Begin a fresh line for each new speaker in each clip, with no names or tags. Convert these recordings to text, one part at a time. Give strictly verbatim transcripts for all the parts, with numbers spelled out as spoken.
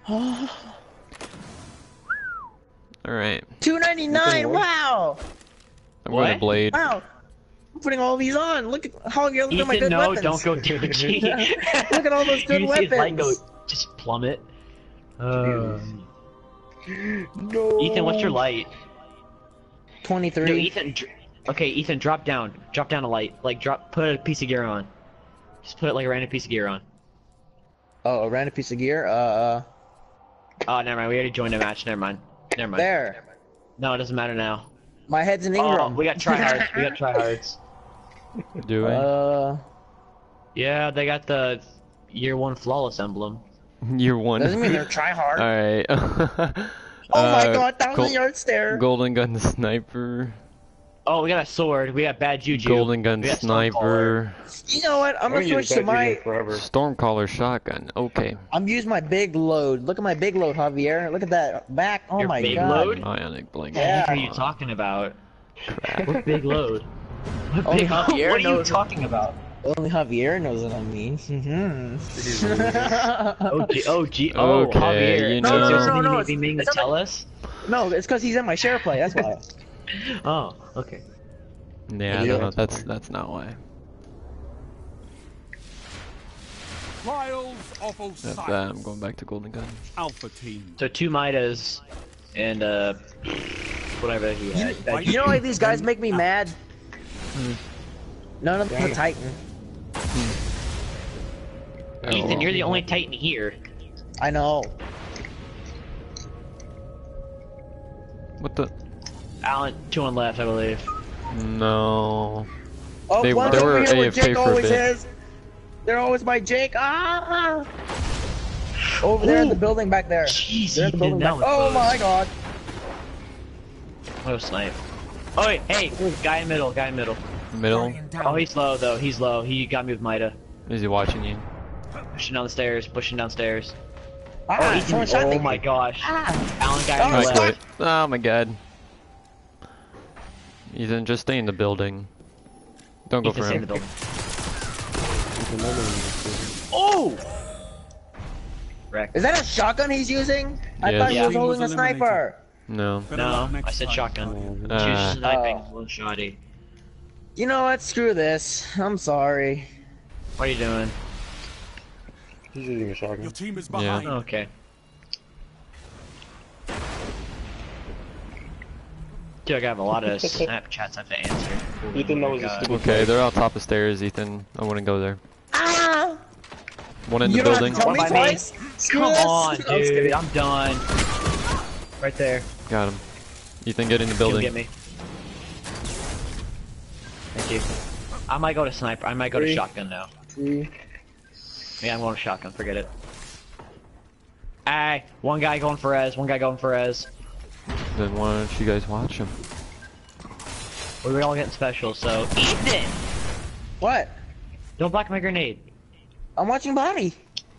Alright.
two ninety-nine, wow!
I'm going to Blade.
Wow! I'm putting all these on. Look at how you look
Ethan,
at my good
no,
weapons.
don't go to G.
Look at all those good
you
weapons.
See his light go just plummet. Uh,
no.
Ethan, what's your light?
twenty-three.
No, Ethan. Dr okay, Ethan, drop down. Drop down a light. Like, drop. Put a piece of gear on. Just put like a random piece of gear on.
Oh, a random piece of gear. Uh. uh
Oh, never mind. We already joined the match. Never mind. Never mind.
There.
No, it doesn't matter now.
My head's in Ingram.
Oh, we got tryhards. we got tryhards.
Do we?
Uh.
Yeah, they got the year one flawless emblem.
Year one.
Doesn't mean they're try hard.
Alright.
Oh my
uh,
god, thousand
Gol
yard stare.
Golden gun sniper.
Oh, we got a sword. We got bad juju.
Golden gun
We got
sniper.
You know what? I'm gonna switch to my.
Stormcaller shotgun. Okay.
I'm using my big load. Look at my big load, Javier. Look at that back. Oh
Your
my
big
god.
load?
Ionic blink.
What the heck
Yeah.
are you talking about?
Crap.
What big load? What,
Only
big,
Javier
what are you
knows-
talking about?
Only Javier knows what I mean. Mm-hmm.
Oh, G, oh, G, oh,
Okay,
Javier.
you
No, no,
Is there
no,
something
no,
you
it's-
may be meaning to
it's not
tell
like-
us?
No, it's because he's in my share play. That's why.
Oh, okay.
Yeah, no, no, that's that's not why.
Trials of
That's
Osiris.
that. I'm going back to golden gun.
Alpha team.
So two Midas and uh, whatever he had. That-
You know why these guys make me mad? None of them the Titan.
Ethan, you're the only Titan here.
I know.
What the?
Alan, two on left, I believe.
No.
Oh,
They-
one's
they
over
were
here where
A F K
Jake
for a
always
bit.
is. They're always by Jake. Ah! Over there in the building back there.
Jeez,
They're in the
Ethan,
building
that
back.
was
Oh
close.
my god.
Oh, snipe. Oh, wait, hey, guy in middle, guy in middle.
Middle.
Oh, he's low though. He's low. He got me with Mida.
Is he watching you?
Pushing down the stairs. Pushing downstairs.
Ah,
Oh, Ethan,
someone shot
oh
me.
my gosh.
Ah.
Alan guy on
Oh,
the
I
my
left.
quit. Oh my god. Ethan, just stay in the building. Don't go
Ethan,
for
stay in
him.
the building. Oh! Wreck.
Is that a shotgun he's using? I
Yes.
thought he
Yeah.
was holding a
Team was eliminated.
sniper.
No.
Better luck
No,
next
I said
time.
shotgun. She
Uh,
was sniping.
Oh.
One shotty.
You know what? Screw this. I'm sorry.
What are you doing?
He's using a
Your
shotgun.
team is
Yeah.
behind.
Oh, okay. Dude, I got a lot of Snapchats I have to answer.
Ethan, that
Oh my
was a
God.
stupid
okay, they're on top of stairs, Ethan. I wouldn't go there.
Ah!
One in the
You don't have
building.
to tell me
One by me.
twice. Screw
Come
this.
on,
I'm just
dude.
kidding.
I'm done. Right there.
Got him. Ethan, get in the
He'll
building.
get me. Thank you. I might go to sniper. I might go to
Three.
shotgun now.
Two.
Yeah, I'm going to shotgun. Forget it. Aye, one guy going for Rez. One guy going for Rez.
Then why don't you guys watch him?
We were all getting special, so Ethan,
What?
don't block my grenade.
I'm watching Bobby.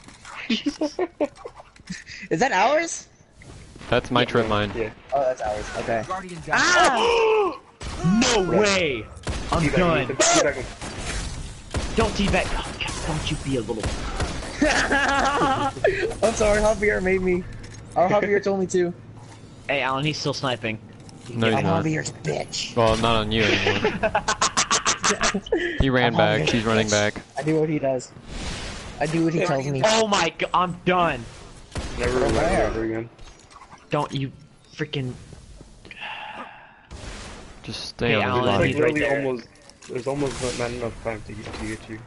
Is that ours?
That's my trip mine.
Yeah.
Oh, that's ours. Okay.
Guardian down.
Ah!
No way. I'm
Teabag him,
done.
Ethan. Teabag him.
Don't teabag. Oh, God, don't you be a little.
I'm sorry, Javier made me. Or Javier told me to.
Hey, Alan, he's still sniping.
No, he's
I'm
not.
Javier's a bitch.
Well, not on you anymore. He ran
I'm
back.
Javier's
He's running
bitch.
back.
I do what he does. I do what he tells me.
Oh my God, I'm done.
Never
Over
remember
there.
ever again.
Don't you freaking.
Just stay
Hey,
on the
Alan,
It's
bottom.
like
he's right
really
there.
almost. There's almost not, not enough time to get, to get you.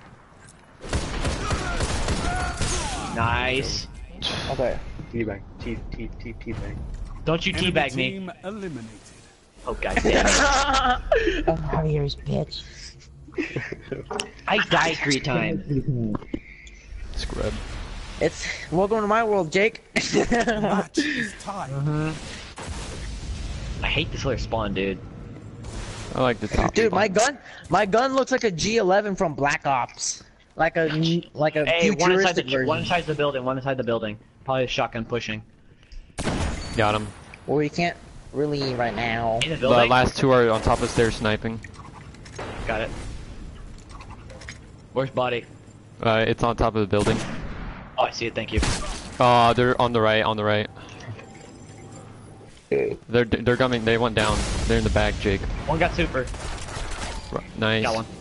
Nice.
Okay.
Teabag. T T T Teabag.
Don't you
Enemy
teabag me.
team eliminated.
Oh God damn it.
I'm Javier's bitch.
I died three times.
Scrub.
It's welcome to my world, Jake.
Match is tied.
I hate this little spawn, dude.
I like the top.
Dude,
spot.
my gun, my gun looks like a G eleven from Black Ops, like a like a
Hey, one inside
futuristic
the
version.
one inside the building, one inside the building. Probably a shotgun pushing.
Got him.
Well, we can't really right now.
In the
The
building.
last two are on top of stairs sniping.
Got it. Where's body?
Uh, it's on top of the building.
Oh, I see it. Thank you.
Oh, they're on the right, on the right. They're they're coming. They went down. They're in the back, Jake.
One got super.
R nice.
Got one.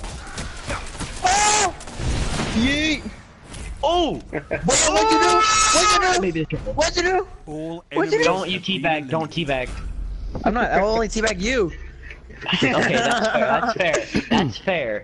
Oh! Yeet!
Oh!
What, what'd you do? What'd you do?
Maybe it's triple.
What'd you do?
All
What'd you
enemies
do?
Don't you
have been
teabag. Don't
eliminated.
teabag.
I'm not. I'll only teabag you.
Okay, that's fair. That's fair. That's fair.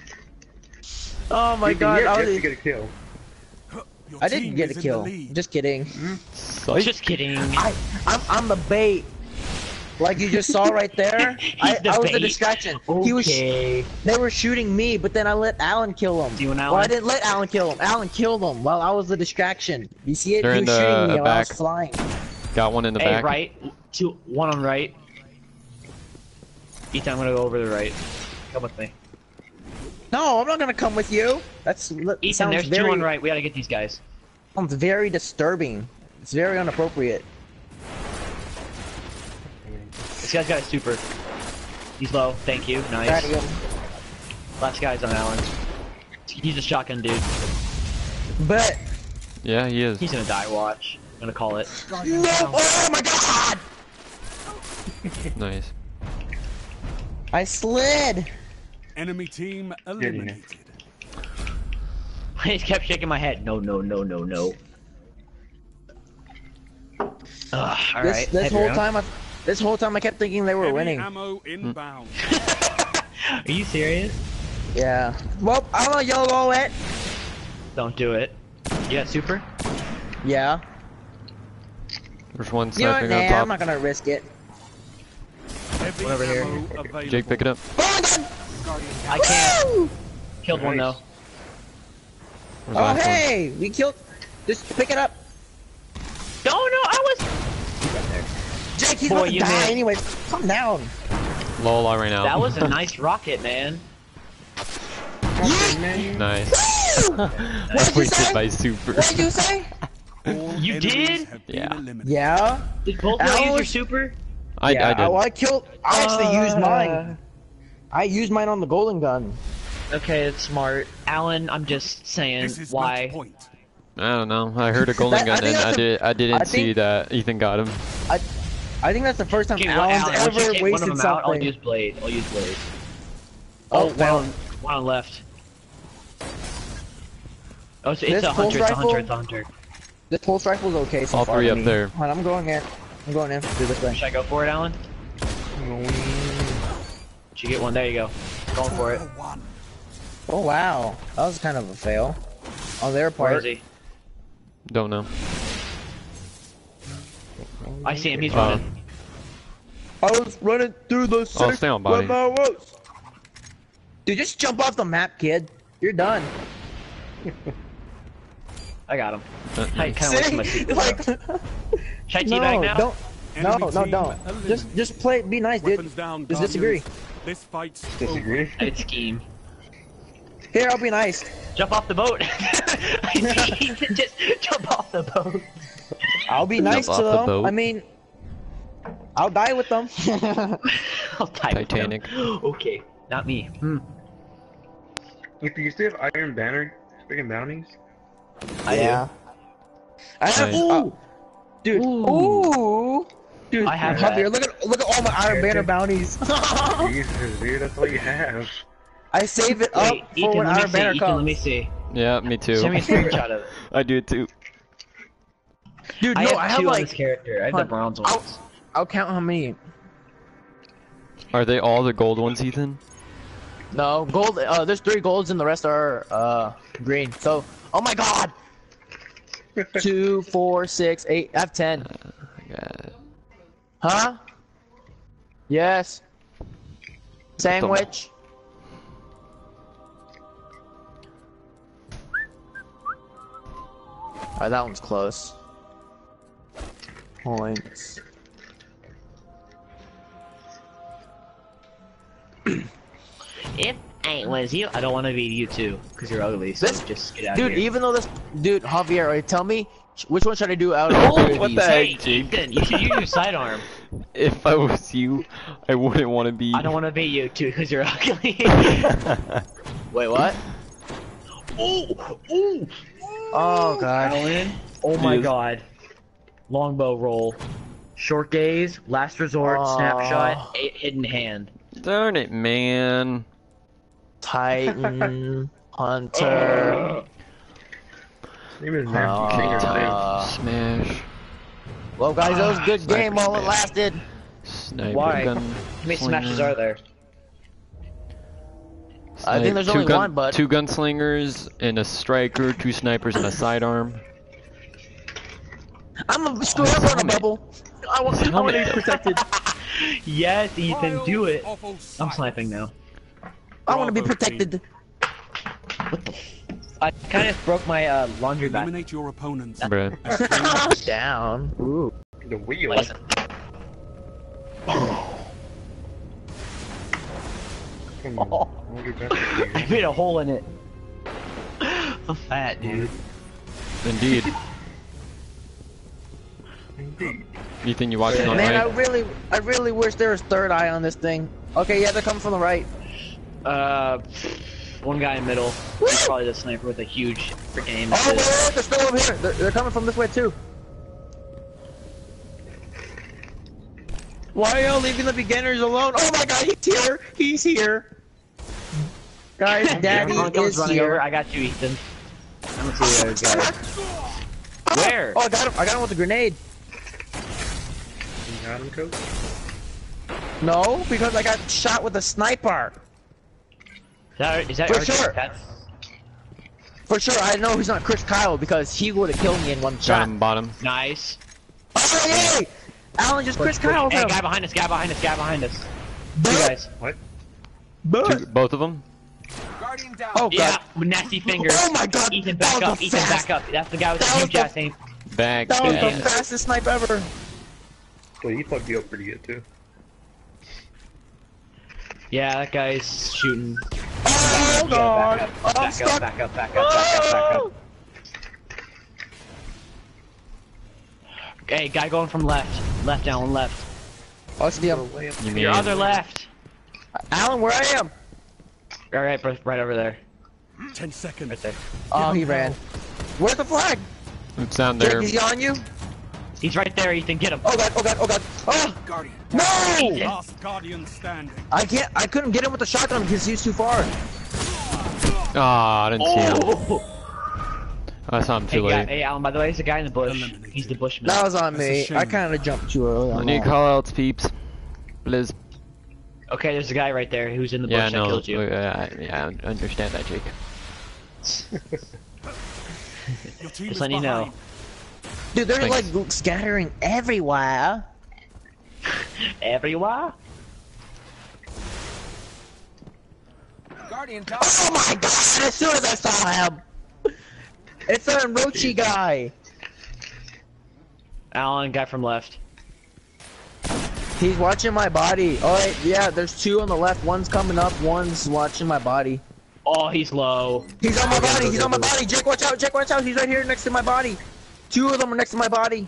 Oh my
You
god!
can
I,
get,
was,
you get a kill.
Your
I didn't
team
get a
is in
kill.
the lead.
Just kidding.
Psych.
Just kidding.
I, I'm, I'm the bait. Like you just saw right there. I,
the
I was the
bait.
distraction. He was.
Okay.
They were shooting me, but then I let Alan kill him.
You and
Well, I
Alan?
didn't let Alan kill him. Alan killed him while I was the distraction. You see it?
They're
he
in
was
the
shooting me while I was
back.
flying.
Got one in the
Hey,
back.
right. Two. One on right. Ethan, I'm gonna go over to the right. Come with me.
No, I'm not gonna come with you. That's that
Ethan,
sounds
there's
very,
two on right. We gotta get these guys.
Sounds very disturbing. It's very inappropriate.
This guy's got a super. He's low. Thank you.
Try
Nice.
to get him.
Last guy's on Alan. He's a shotgun dude.
But
Yeah, he is.
He's gonna die. Watch. I'm gonna call it.
no! Oh my god!
Nice.
I slid.
Enemy team
you.
eliminated.
I just kept shaking my head. No, no, no, no, no. Ugh, all
This
right.
this
heavy
whole
round.
time I this whole time I kept thinking they were
Heavy
winning.
ammo inbound.
Are you serious?
Yeah. Well, I'm a YOLO it.
Don't do it. You got super?
Yeah.
There's one
You know what?
sniping
Nah,
on
I'm
top.
not gonna risk it.
Heavy
One over here.
ammo available.
Jake, pick it up.
Oh my god!
I can't.
Woo!
Killed one though.
Nice.
Where's the
Oh
last one?
hey, we killed. Just pick it up.
No, no, I was.
Jake, he's
Boy,
about to
you
die
missed.
anyways. Calm down.
Lol, I ran out.
That was a nice rocket, man.
nice.
Woo!
I
What'd you
wasted
say?
my super.
What did you say?
All
You
enemies
did?
have been
Yeah.
eliminated.
Yeah.
Did both of you
That
use your
was-
super?
I,
yeah,
I did.
Oh, I killed. I actually used
Uh.
mine. I used mine on the golden gun.
Okay, it's smart. Alan, I'm just saying
This is
why.
match point.
I don't know. I heard a golden
That- I
gun
think
and I
that's a-
did. I didn't
I
see
think-
that Ethan got him.
I think that's the first time
Okay, well,
Alan's
Alan, once you
ever
take one of
wasted
them out, I'll
something.
use blade. I'll use blade.
Oh,
Oh, one
well.
on, one on left. Oh, it's,
This
it's a
pulse
hunter. It's a
rifle?
hunter. It's a hunter.
This pulse rifle's okay so
All
far
three
to
up
me.
there.
Hold on, I'm going in. I'm going in. Do this way.
Should I go for it, Alan? Did you get one? There you go. Going for it.
For one.
Oh wow, that was kind of a fail on their
Where
part.
is he?
Don't know.
I see him. He's
Uh,
running.
I was running through the city
stay on body.
when I was. Dude, just jump off the map, kid. You're done.
I got him.
Uh,
I kind of wasted my
See?
super.
like,
Should I
no,
teabag now?
don't. No,
Enemy
no,
team
don't. Just,
eliminated.
just play. Be nice, dude.
Weapons down,
Just
Guardians.
disagree.
This fight's
Disagree?
I did scheme.
Here, I'll be nice.
Jump off the boat. Just jump off the boat.
I'll be nice
Jump
to
off the
them.
boat.
I mean, I'll die with them.
I'll die with them.
Titanic.
Okay, not me. Hmm.
If you still have Iron Banner, freaking bounties.
I
yeah. I have.
Nice.
Oh, dude.
Ooh.
Ooh. Dude,
I have
Javier,
that.
look at look at all my Iron Banner bounties.
Jesus, dude, that's all you have.
I save it
do.
up
Wait,
for
Ethan,
when
let me
Iron
see.
Banner
Ethan, let me
comes.
see.
Yeah, me too.
Send me a screenshot of it.
I do it too.
Dude,
I
no,
have
I
two
have
on
like.
this character. I have the
Hunt,
bronze
I'll-
ones.
I'll count how many.
Are they all the gold ones, Ethan?
No, gold. Uh, there's three golds and the rest are uh green. So, oh my god. Two, four, six, eight. I have ten.
I got it.
Huh? Yes. Sandwich. Alright, that one's close. Points.
If I was you, I don't want to be you too, because you're ugly. So
This-
just get out
Dude,
of here.
even though this. Dude, Javier, alright, tell me which one should I do out of all three of
What
these?
the heck?
Hey,
Jake.
Ethan, you should use your sidearm.
If I was you, I wouldn't want to be.
I don't want to be you too, because you're ugly.
Wait, what?
Ooh, ooh.
Oh god.
Alan, Oh my
Yes.
god. Longbow roll. Short gaze, last resort,
Aw.
snapshot, eight hidden hand.
Darn it, man.
Titan, Hunter.
Name is Matthew Singer,
Uh,
Smash.
Well, guys, that was a good
Sniper
game while it
smash.
lasted.
Sniper
Why?
gun.
How many smashes are there?
I think there's
Two
only
gun-
one, but-
Two gunslingers and a striker, two snipers and a sidearm.
I'm a screw everyone a bubble. I want, I want to be
Helmet, though.
protected.
Yes, Ethan, do it.
Awful
I'm
sight.
sniping now.
I want to be
Bravo
protected.
I kind of broke my uh, laundry bag.
Eliminate your opponents.
Bruh.
As players.
Down. Ooh.
The wheel.
Listen.
Come on. I'll get back to
I
you.
made a hole in it. I'm fat, dude.
Indeed.
Indeed.
Ethan, you watching on
Man, I
right?
really, I really wish there was third eye on this thing. Okay, yeah, they're coming from the right.
Uh, one guy in middle. He's probably the sniper with a huge freaking aim
Oh, wait,
assist.
wait, they're still over here. They're, they're coming from this way too. Why are y'all leaving the beginners alone? Oh my God, he's here. He's here. Guys, Daddy
Everyone comes
is
running
here.
over. I got you, Ethan. I'm gonna see the other guy. Where?
Oh, I got him. I got him with a grenade.
You got him, Coach?
No, because I got shot with a sniper.
Is that, is that
For
R J
sure.
Pets?
For sure, I know he's not Chris Kyle because he would have killed me in one
Got
shot.
him bottom.
Nice.
Oh, hey! Alan just Chris Kyle
Hey,
him.
guy behind us, guy behind us, guy behind us. Two guys.
What?
Two, both of them?
Guardian down.
Oh
Yeah,
God,
with nasty fingers.
Oh my God,
Ethan,
that
back
was
up,
the
Ethan,
fast-
back up. That's the guy with the
that was
huge
the-
ass aim.
Back,
that was
back.
the fastest snipe ever.
Well, he fucked you up pretty good, too.
Yeah, that guy's shooting.
Oh
Yeah,
God,
back up,
I'm
back
stuck.
up, back up, back up, back up, back up. Hey, guy going from left. Left down, left.
Oh, it's the other.
You mean
Your other left.
Alan, where I am?
Alright, right, right over there.
Ten seconds.
Right there.
Oh, he ran. Where's the flag?
it's down
Jake,
there?
is he on you?
He's right there, Ethan, get him.
Oh God, oh God, oh God. Oh
Guardian.
no!
Last Guardian standing.
I can't. I couldn't get him with the shotgun because he's too far.
Ah, I didn't see him.
Oh!
I saw him
Hey,
too
guy,
late.
hey, Alan, by the way, there's a guy in the bush.
Eliminated.
He's the bushman.
That was on
That's a
me.
shame.
I kind of jumped too early.
I
on
need
that.
call outs, peeps. Please.
Okay, there's a guy right there who's in the bush
Yeah,
that
no.
killed you.
Uh, yeah, I understand that, Jake.
Your team
Just
is
letting you know.
behind.
Dude, they're
Thanks.
like scattering everywhere.
Everywhere?
Guardian down.
Oh my God! As soon as I saw him, it's that Rochi guy.
Alan, guy from left.
He's watching my body. Oh wait, yeah, there's two on the left. One's coming up. One's watching my body.
Oh, he's low.
He's on my body. He's on my body. Jake, watch out! Jake, watch out! He's right here next to my body. Two of them are next to my body.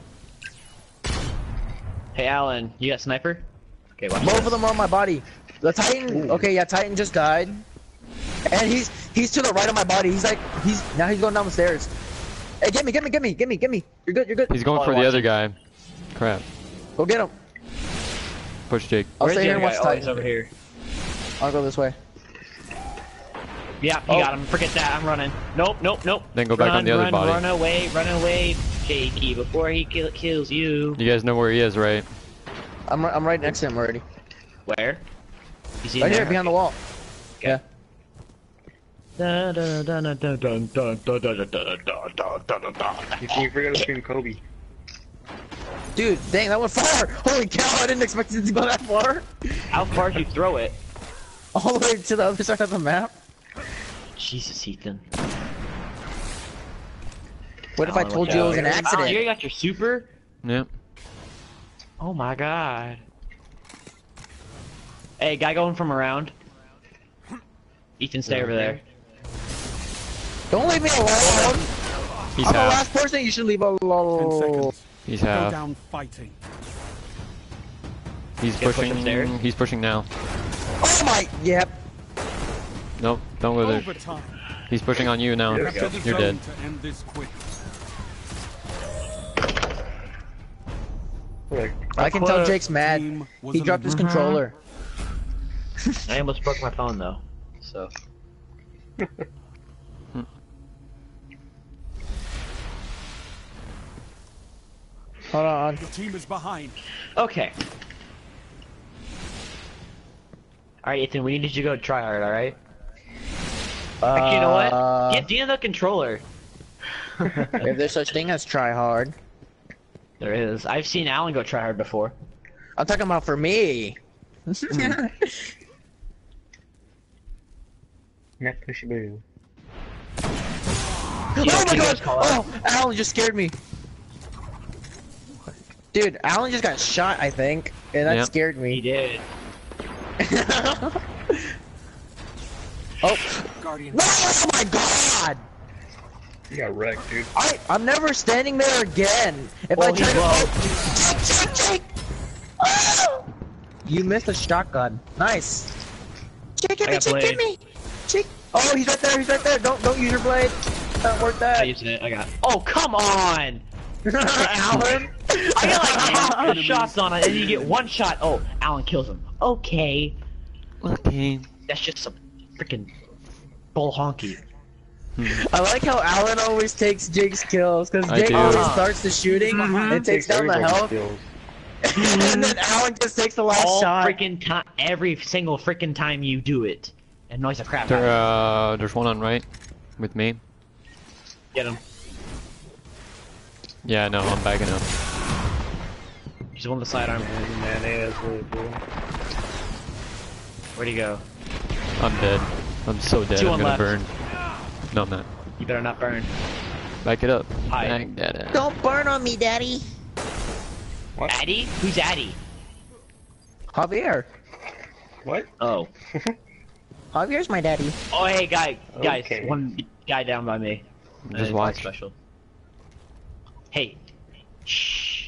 Hey, Alan, you got sniper? Okay, watch
Both
this.
of them are on my body. The Titan. Okay, yeah, Titan just died. And he's he's to the right of my body. He's like he's now he's going down the stairs. Hey, get me, get me, get me, get me, get me. You're good, you're good.
He's going
Oh,
for
I
the
watch
other
him.
guy. Crap.
Go get him.
Push Jake.
I'll
Where's
stay
the
here
other
and
guy?
watch
Oh, he's
Titan.
over here.
I'll go this way.
Yeah, he
Oh.
got him. Forget that. I'm running. Nope, nope, nope.
Then go back
run,
on the other
run,
body.
Run away, run away, Jakey, before he kill, kills you.
You guys know where he is, right?
I'm ri- I'm right next to him already.
Where? Is he in
Right here,
there?
behind the wall. Yeah.
Dun, dun, dun, dun, dun, dun, dun, dun, dun, dun, dun, dun, dun, dun, dun.
You can't forget to scream Kobe.
Dude, dang, that went far! Holy cow, I didn't expect it to go that far!
How far did you throw it?
All the way to the other side of the map?
Jesus, Ethan.
What if I
Alan,
told
watch
you it
out.
was an
Alan, you
accident?
got your super?
Yep.
Oh my god. Hey, guy going from around. Ethan, stay over there.
Don't leave me alone!
He's
I'm the
half.
last person you should leave
Ten
alone!
seconds.
He's
Go
half.
down fighting.
He's
Gonna push
pushing.
upstairs?
He's pushing now.
Oh my, yep.
Nope. Don't go there.
Overtime.
He's pushing on you now.
Yeah.
Capture the
You're
zone
dead.
to end this quick.
Like,
I can tell
Aqua
Jake's mad.
team was
He dropped his
eliminated.
controller.
I almost broke my phone though. So.
Hold on.
Your team is behind.
Okay. Alright, Ethan, we need you to go try hard, alright? Actually, you know what?
Uh,
Get Dina the controller.
If there's such thing as try hard.
There is. I've seen Alan go try hard before.
I'm talking about for me.
Net push boo.
Oh
Yeah,
my
can you guys
god!
call out?
Oh, Alan just scared me. Dude, Alan just got shot, I think, and that
Yeah.
scared
He
me.
did.
Oh,
Guardian.
no, oh my god!
You got wrecked, dude.
I I'm never standing there again. If
Oh,
I
he
try to
will.
oh, Jake, Jake, Jake! Oh! You missed a shotgun. Nice. Jake, get
I
me,
got
Jake, get
blade.
me. Jake. Oh, he's right there. He's right there. Don't don't use your blade. Don't work
I
that.
used it. I got. Oh, come on!
Alan.
I got like half the shots on it, and you get one shot. Oh, Alan kills him. Okay.
Okay.
That's just some freaking bull honky.
I like how Alan always takes Jake's kills because
I
Jake
do.
always
Uh-huh.
starts the shooting and takes down the
everybody's
health,
kills.
and then Alan just takes the last
All
shot.
freaking time, every single freaking time you do it, it annoys the crap out
There,
of
uh, there's one on right with me.
me. Get him.
Yeah, no, I'm backing up.
He's on the sidearm.
Man, that's really cool.
Where'd he go?
I'm dead. I'm so dead.
Two
I'm
on
gonna
left.
burn. No, I'm not.
You better not burn.
Back it up.
Hi.
Back that up.
Don't burn on me, Daddy.
What?
Addy? Who's Addy?
Javier.
What?
Oh.
Javier's my daddy.
Oh, hey, guy, guys,
Okay.
one guy down by me.
Just
Uh,
watch.
Special. Hey. Shh.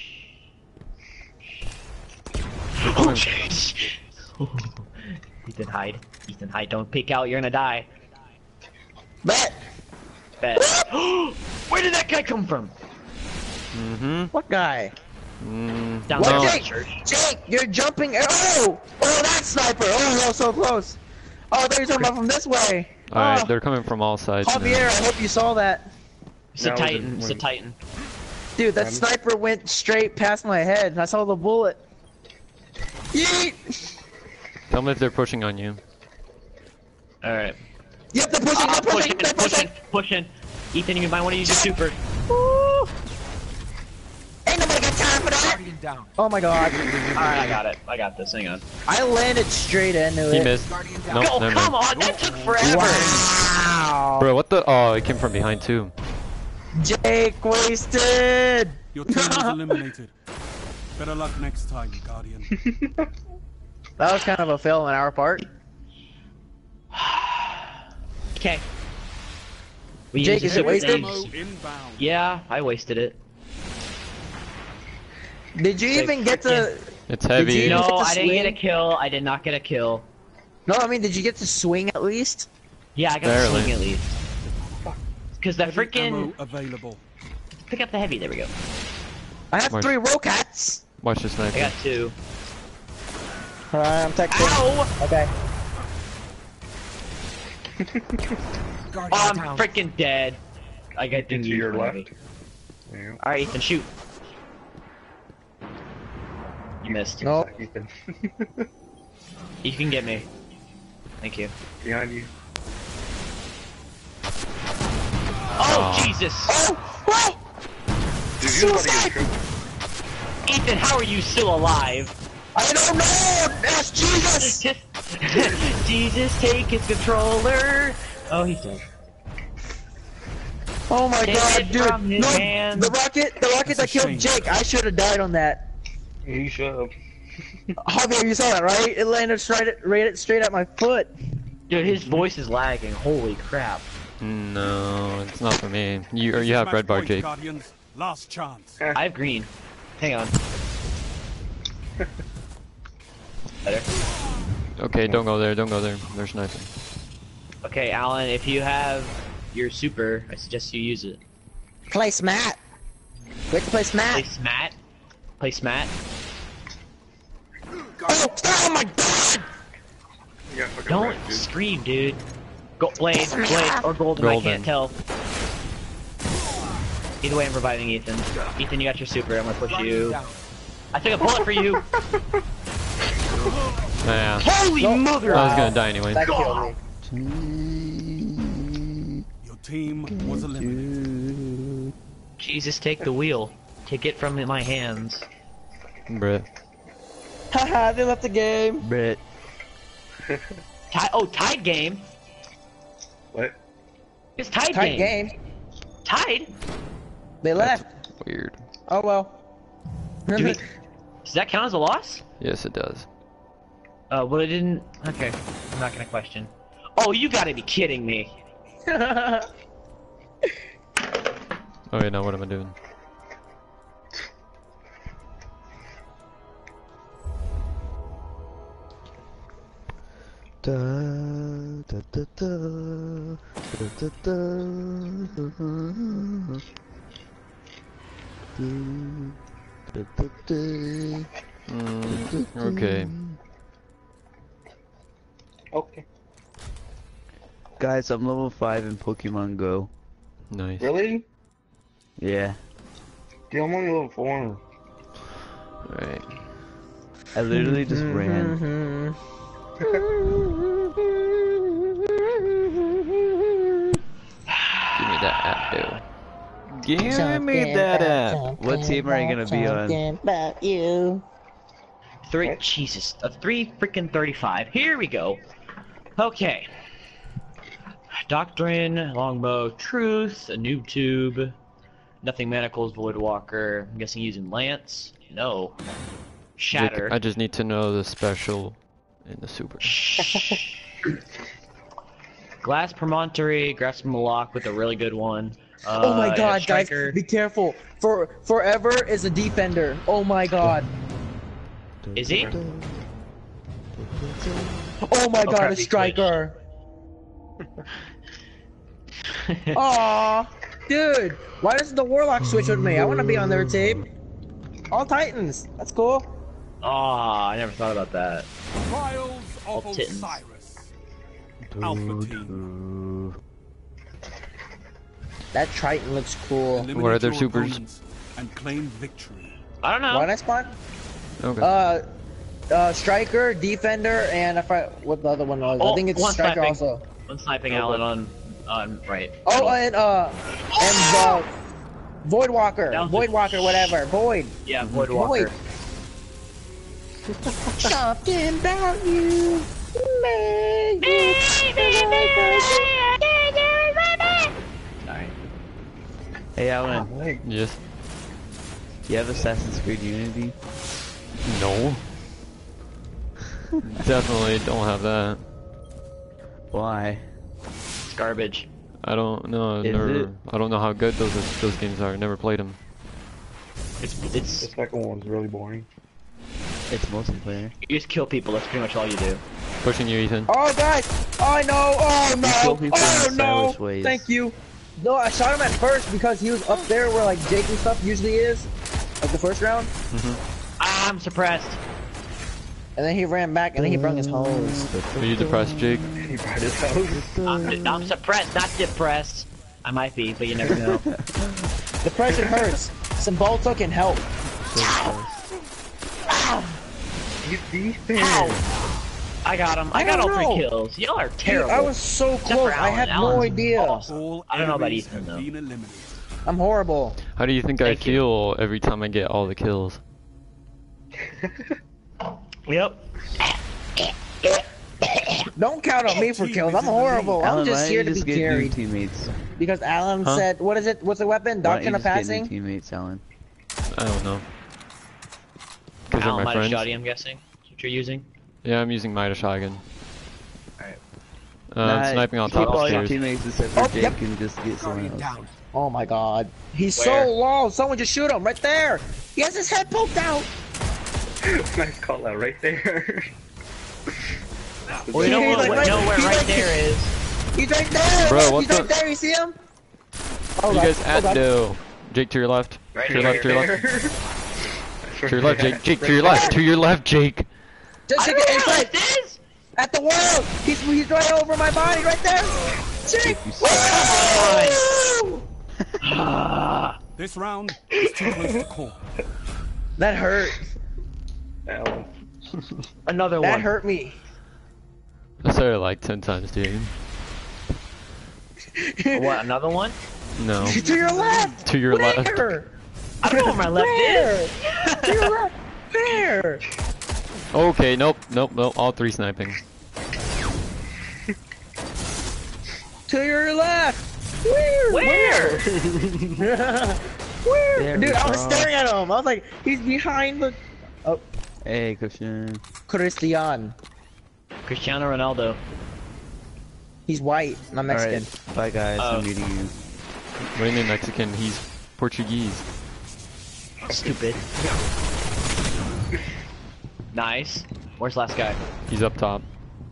Oh, shit. Ethan, hide. Ethan, hide. Don't peek out. You're gonna die.
Bet.
Bet. Where did that guy come from?
Mm-hmm.
What guy?
Mm,
Down
What,
there.
Jake?
Church.
Jake, you're jumping. Oh! Oh, that sniper! Oh, that was so close. Oh, they're talking about from this way.
Alright,
Oh,
they're coming from all sides now.
Javier, I hope you saw that.
It's a
No,
Titan.
the-
It's a Titan.
Dude, that
Um,
sniper went straight past my head, and I saw the bullet. Yeet!
Tell me if they're pushing on you.
Alright.
Yep, they're pushing,
Ah,
they're pushing,
pushing,
they're
pushing,
pushing.
pushing. Ethan, you might want to use your super.
Woo! Ain't nobody got time for that.
Guardian down.
Oh my god.
Alright, I got it. I got this. Hang on.
I landed straight into
He
it.
missed.
Guardian down.
Nope,
oh,
never
come
mind.
on. That took forever.
Wow.
Bro, what the? Oh, it came from behind too.
Jake wasted.
Your team was eliminated. Better luck next time, Guardian.
That was kind of a fail on our part.
Okay. We
Jake,
used
is it
super
wasted?
Ammo
things.
inbound.
Yeah, I wasted it.
Did you
Jake,
even get to?
It's
Did
heavy.
you-
No,
get to
I didn't get a
swing?
kill. I did not get a kill.
No, I mean, did you get to swing at least?
Yeah, I got
Barely.
a swing at least. Because the
Heavy
freaking
ammo available.
pick up the heavy. There we go.
I have
Mark.
three Rocats.
Watch the
I
sniper.
got two.
Alright, I'm texting.
Ow!
Okay.
Guardian
Oh, I'm
down.
freaking dead. I got
To
dinged.
your left. Yeah.
All right, Ethan, shoot. You missed.
Nope.
Ethan.
You can get me. Thank you.
Behind you.
Oh,
Aw.
Jesus!
Oh! What?
Dude, you're about to get
Suicide!
tripped.
Ethan, how are you still alive?
I don't know! Ask Jesus!
Just Jesus, take his controller. Oh, he's dead.
Oh my
Take
god,
it
dude!
from his
No,
hand.
the rocket, the rocket that
That's a
killed
shame.
Jake. I should have died on that.
You should have.
Javier, you saw that, right? It landed straight at, right straight at my foot.
Dude, his voice is lagging. Holy crap.
No, it's not for me. You or you have
Match
red bar,
point,
Jake.
Guardians. Last chance.
I have green. Hang on. Better.
Okay, don't go there. Don't go there. They're sniping.
Okay, Alan, if you have your super, I suggest you use it.
Play smat. Quick, play smat.
Play smat. Play smat.
Oh, oh my god!
You got fucking
Don't
wrecked, dude.
scream, dude. Go Blade, Blade, or Golden, I
Golden.
can't tell. Either way, I'm reviving Ethan. Ethan, you got your super. I'm gonna push you. I took a bullet for you.
Yeah.
Holy
No.
mother!
I was gonna die anyway.
That killed me.
Your team was eliminated.
Jesus, take the wheel. Take it from my hands.
Bruh.
Haha, they left the game.
Brett.
Tie oh, tied game.
What?
It's tied,
Tight
game.
game.
Tied.
They left.
Weird.
Oh well.
Do we, does that count as a loss?
Yes, it does.
Uh, well, it didn't. Okay, I'm not gonna question. Oh, you gotta be kidding me.
Oh wait, now what am I doing?
Da, da, da, da, da, da, da. Da, da, da,
Mm, okay.
Okay.
Guys, I'm level five in Pokemon Go.
Nice.
Really?
Yeah.
Dude, I'm only level four.
Alright.
I literally just ran.
Give me that app, dude.
Give me that app. What team are you gonna be on?
About you.
Three.
What?
Jesus, a three freaking thirty-five. Here we go. Okay. Doctrine, longbow, truth, a noob tube, nothing manacles, voidwalker. I'm guessing using lance. No.
Jake,
Shatter.
I just need to know the special in the super.
Glass promontory, grasp him a lock with a really good one. Uh,
Oh my
and a
god, guys,
striker.
be careful. For forever is a defender. Oh my god.
Is he?
Oh my
Oh,
god,
crap,
a
he
striker. Aw, dude, why doesn't the warlock switch with me? I want to be on their team. All Titans. That's cool.
Aw, I never thought about that.
Trials of
All titans.
Osiris. Alpha team.
That Triton looks cool.
Eliminate
What are their
your
supers?
opponents and claim victory.
I don't know.
Why did I spawn?
Okay.
Uh, uh, striker, defender, and I forgot what the other one was. I
Oh,
think it's
one
striker
sniping.
also.
One sniping Alan on, on right.
Oh, and uh, and uh, Voidwalker,
That was a-
Voidwalker, whatever, Void.
Yeah, Voidwalker.
Something about you.
Sorry.
Hey Alan,
Yes.
you have Assassin's Creed Unity?
No. Definitely don't have that.
Why?
It's garbage.
I don't know.
Is
Never,
it?
I don't know how good those those games are. Never played them.
It's
The
it's
second one's really boring.
It's multiplayer.
you just kill people. That's pretty much all you do.
Pushing you, Ethan.
Oh, guys! Oh, I know! Oh,
kill
no!
people
Oh,
in
no!
stylish ways.
Thank you! No, I shot him at first because he was up there where, like, Jake and stuff usually is. Like, the first round.
I'm suppressed.
And then he ran back and then he brung his hose.
Are you depressed, Jake?
He brought his house.
I'm, I'm suppressed, not depressed. I might be, but you never know.
Depression hurts. Some Bolto can help.
He's defense.
Ow! I got him. I,
I
got all
don't
three
know.
kills. Y'all are
Dude,
terrible.
I was so
Except for
close. I
Alan.
had no
Alan's
idea.
awesome.
All
I don't know about
enemies
Ethan,
have
though.
been eliminated.
I'm horrible.
How do you think
Thank
I
you.
feel every time I get all the kills?
Yep.
Don't count on me for kills. I'm horrible.
Alan,
I'm just
why
here
don't
to
you
be
just get new
carried.
teammates?
Because Alan
Huh?
said, what is it? What's the weapon?
Why don't you
Doctrine of
just get new
Passing?
teammates, Alan?
I don't know. Because they're
Alan
my
might have
friends.
shot you, I'm guessing. That's what you're using.
Yeah, I'm using Midas Shotgun.
Alright.
Uh, I'm
Nah,
sniping on
keep
top of
all
the
your
stairs.
teammates except for
Oh,
Jake
yep.
and just get someone else.
Down.
Oh my god. He's
Where?
so low. Someone just shoot him right there. He has his head poked out.
Nice call out right there.
Well, you know
He's
what?
like right-
know where
he's
right
like-
there is.
He's right there.
Bro,
Look,
what
he's
the-
right there. You see him? Oh,
You
God.
guys
Oh,
at
God.
no. Jake to your left.
Right
To your left, to your left.
left.
To your left, Jake. Jake, to your left. To your left, Jake.
Just
I
to
don't
get
know
inside.
what this is.
At the wall. He's he's right over my body, right there. Jake.
Ah.
This round is too close to call.
That hurt.
Alan.
Another
That
one.
hurt me.
I said it like ten times, dude.
What? Another one?
No.
To your left.
To your left.
Where?
I don't know where my left
Where?
is.
To your left. Where?
Okay, nope, nope, nope. All three sniping.
To your left. Where?
Where?
Where?
There
Dude,
we
I was
go.
staring at him. I was like, he's behind the. Oh,
Hey, Christian.
Christian.
Cristiano Ronaldo.
He's white, not Mexican.
Alright, bye guys,
Oh.
I'm meeting you.
What do you mean Mexican? He's Portuguese.
Stupid. Nice. Where's last guy?
He's up top.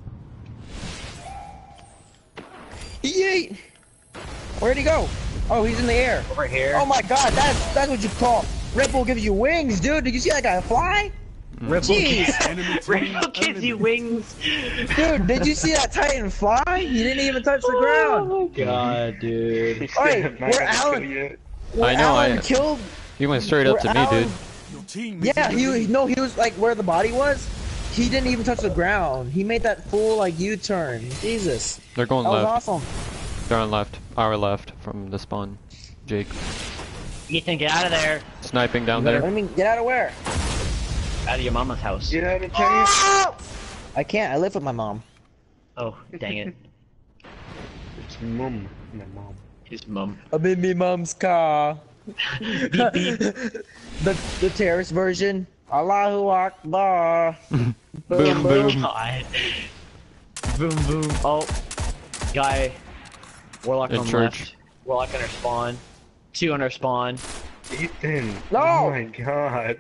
Yeet! Where'd he go? Oh, he's in the air.
Over here.
Oh my god, that's that's what you call Red Bull gives you wings, dude. Did you see that guy fly?
Red Bull
Jeez,
Enemy team
Red Bull gives you wings.
dude, did you see that Titan fly? He didn't even touch the ground.
Oh my god, dude.
Alright,
I'm not
we're
gonna
Alan.
kill you.
Where
I know,
Alan
I-
killed.
He went straight up
where
to me,
Alan-
dude.
Your team is
Yeah,
in the
he
lead.
no, he was like where the body was. He didn't even touch the ground. He made that full like U-turn. Jesus,
They're going
that was
left.
awesome.
They're on left. Our left from the spawn. Jake.
Ethan, get out of there.
Sniping down
I
there.
mean, get out of where?
Out of your mama's house.
Get out of town.
Oh! I can't. I live with my mom.
Oh, dang it.
It's mum. My mom.
His mum.
I'm in my mom's car.
Beep beep.
The the terrorist version. Allahu Akbar.
Boom, boom.
God. Boom boom. Oh. Guy. Warlock
In
on
church.
left. Warlock on our spawn. Two on our spawn.
Ethan.
No!
Oh my god.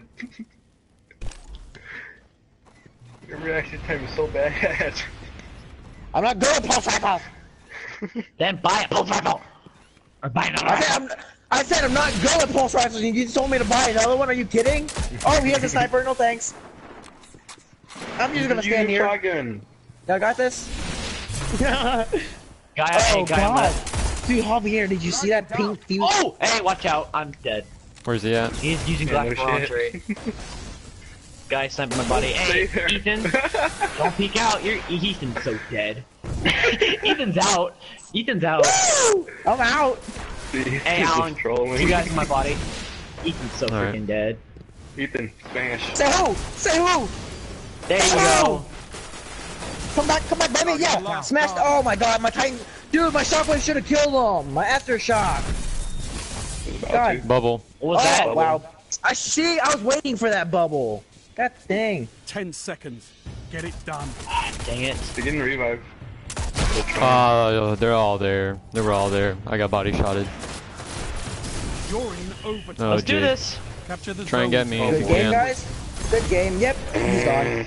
Your reaction time is so bad.
I'm not good at pulse rifle.
Then buy a pulse rifle. Or buy another
I said,
rifle.
I'm, I said I'm not good at pulse rifles. And you just told me to buy another one. Are you kidding? Oh, he has a sniper. No thanks. I'm just gonna stand
Use
here.
shotgun.
I got this.
Guy,
Oh
hey, guy on
god.
left.
Dude, Javier, did you see that pink fuse?
Oh! Hey, watch out. I'm dead.
Where's he at?
He's using
Yeah,
black
no
laundry. Guy sniping my body.
Stay
Hey,
there.
Ethan, don't peek out. You're Ethan's so dead. Ethan's out. Ethan's out.
Woo! I'm out.
Hey,
Just
Alan,
trolling.
two guys in my body. Ethan's so
Alright.
freaking dead.
Ethan, smash.
Say who? Say who?
There you
Oh!
go.
Come back, come back, baby. Yeah, smashed. Oh my god, my Titan. Dude, my shockwave should have killed him. My aftershock.
About
God.
to.
Bubble.
What was
Oh,
that?
wow. I see. I was waiting for that bubble. God dang.
Ten seconds. Get it done.
Dang it.
They're getting revive.
Oh, they're all there. They were all there. I got body shotted.
You're in overtime.
Oh,
Let's do
Jake.
this.
Capture the
Try and
zone.
get me
Oh,
if
Good
you
game,
can.
guys. Good game. Yep. He's gone.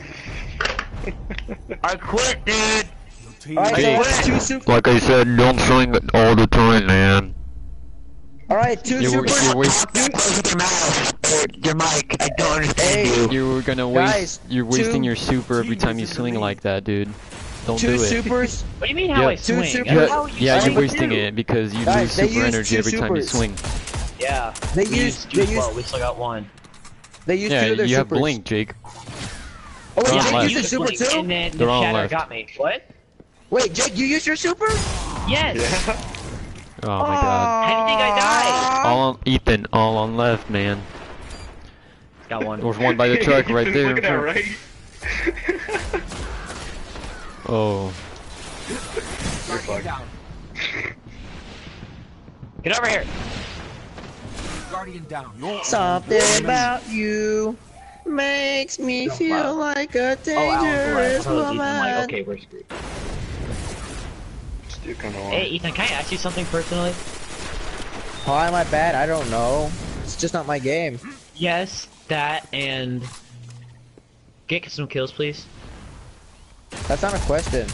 I quit, dude.
Your team
All right,
Hey.
so that's two super.
Like I said, don't swing it all the time, man.
All right, two
You're,
super.
you're, waste,
Your mouth. Your mic. I don't understand
Hey.
you.
you're gonna
Guys,
waste. You're wasting
two-
your super every time you swing like that, dude. Don't
Two
do it.
supers.
What do you mean how
Yeah.
I
Two
swing?
super-
How
Yeah,
are you
yeah,
swing
you're wasting
too?
it because you
Guys,
lose
they
super
use
energy
two
every time you
supers.
swing.
Yeah.
They
we
use-
used two
they
as
use-
well. We still got one.
They used
Yeah,
two of their
you have
supers.
blink, Jake.
Oh wait,
They're on
Jake
left.
used a super
Blink,
too.
And then the
They're on
shatter
left.
got me. What?
Wait, Jake, you used your super?
Yes.
Yeah.
Oh my god.
How do you think I died?
All on Ethan, all on left, man.
Got one.
There was one by the truck right
Just
there.
Look at that, right?
Oh,
You're fucked.
Get over here.
Something about you makes me feel like a
Oh, Alan,
dangerous
right. I'm
woman.
like, okay, we're screwed.
Still kind of
Hey, Ethan, can I ask you something personally?
Why am I bad? I don't know. It's just not my game.
Yes, that and get some kills, please.
That's not a question.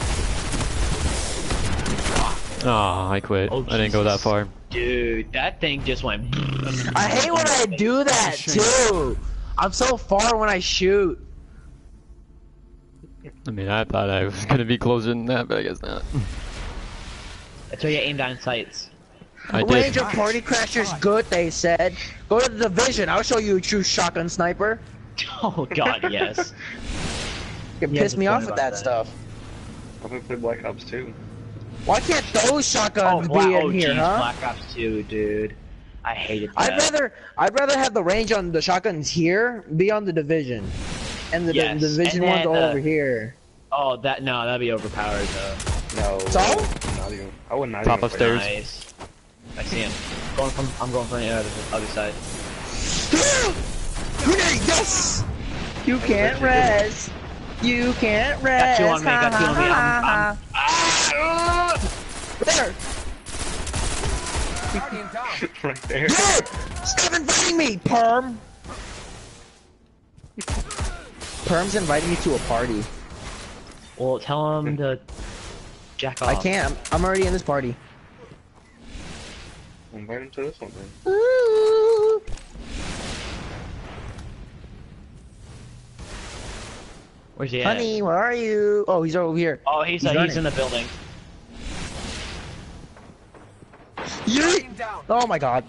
oh, I quit.
Oh,
I didn't go that
Jesus.
far.
Dude, that thing just went.
I hate when I do that too. I'm so far when I shoot.
I mean, I thought I was gonna be closer than that, but I guess not.
That's why you aim down sights.
I
Range
did.
of Party Crashers good, they said. Go to the Division. I'll show you a true shotgun sniper.
Oh god, yes.
You can
He has
piss
a
me
point
off with
about
that,
that.
stuff.
I'm gonna play Black Ops two.
Why can't those shotguns
Oh,
be
wow,
in
oh,
here,
geez,
huh?
Black Ops two, dude. I hated that.
I'd rather I'd rather have the range on the shotguns here be on the Division, and the,
Yes,
the Division
and
ones
then,
all
uh,
over here.
Oh, that no, that'd be overpowered though.
No.
So?
Not even. I would not
Top
even
of
play
stairs.
Nice. I see him. Going from, I'm going from the other, other side.
Grenade, yes! You can't res. You can't res.
Got two on me. Got two on me. I'm, I'm, ah,
There.
that. Right there.
Dude, stop inviting me, Perm. Perm's inviting me to a party.
well, tell him to jack off.
I can't. I'm, I'm already in this party.
Invite him to this one then.
Ooh.
Where's he at?
Honey, where are you? Oh, he's over here.
Oh, he's
He's
uh, he's
running.
in the building.
Yeet! Oh my god.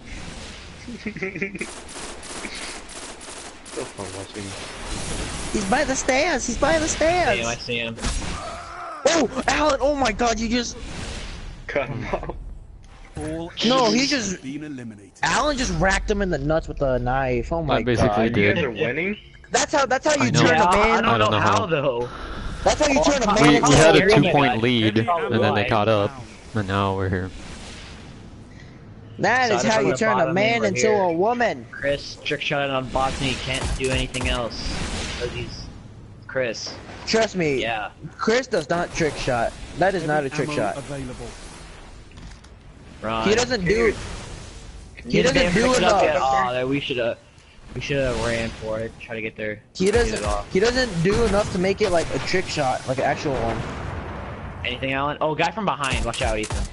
So fun watching.
He's by the stairs. He's by the stairs.
Damn, I see him.
Oh, Alan. Oh my god, you just.
Cut him off.
All
No,
enemies
he just-
have been eliminated.
Alan just racked him in the nuts with a knife. Oh my
I basically
god.
did.
You guys are winning?
That's how. That's how
I
you
know.
turn
Yeah,
a
I
man.
don't,
I don't
know
know
how,
how.
though.
That's how you turn a man.
We, we
into
had
a
a two
woman.
point lead,
Every
and then they
ally
caught up,
down.
and now we're here.
That is
Started
how
from
you
the
turn a
bottom
man
and we're
into
here.
a woman.
Chris trick shot on Botany can't do anything else. Because he's Chris.
Trust me.
Yeah.
Chris does not trick shot. That is not a
Every
trick
ammo
shot.
Available.
Ron.
He doesn't do. He
You
doesn't
didn't
do
pick it up yet.
enough.
Oh, that we should have. We should have ran for it. Try to get there.
He
Get
doesn't.
it off.
He doesn't do enough to make it like a trick shot, like an actual one.
Anything, Alan? Oh, guy from behind. Watch out, Ethan.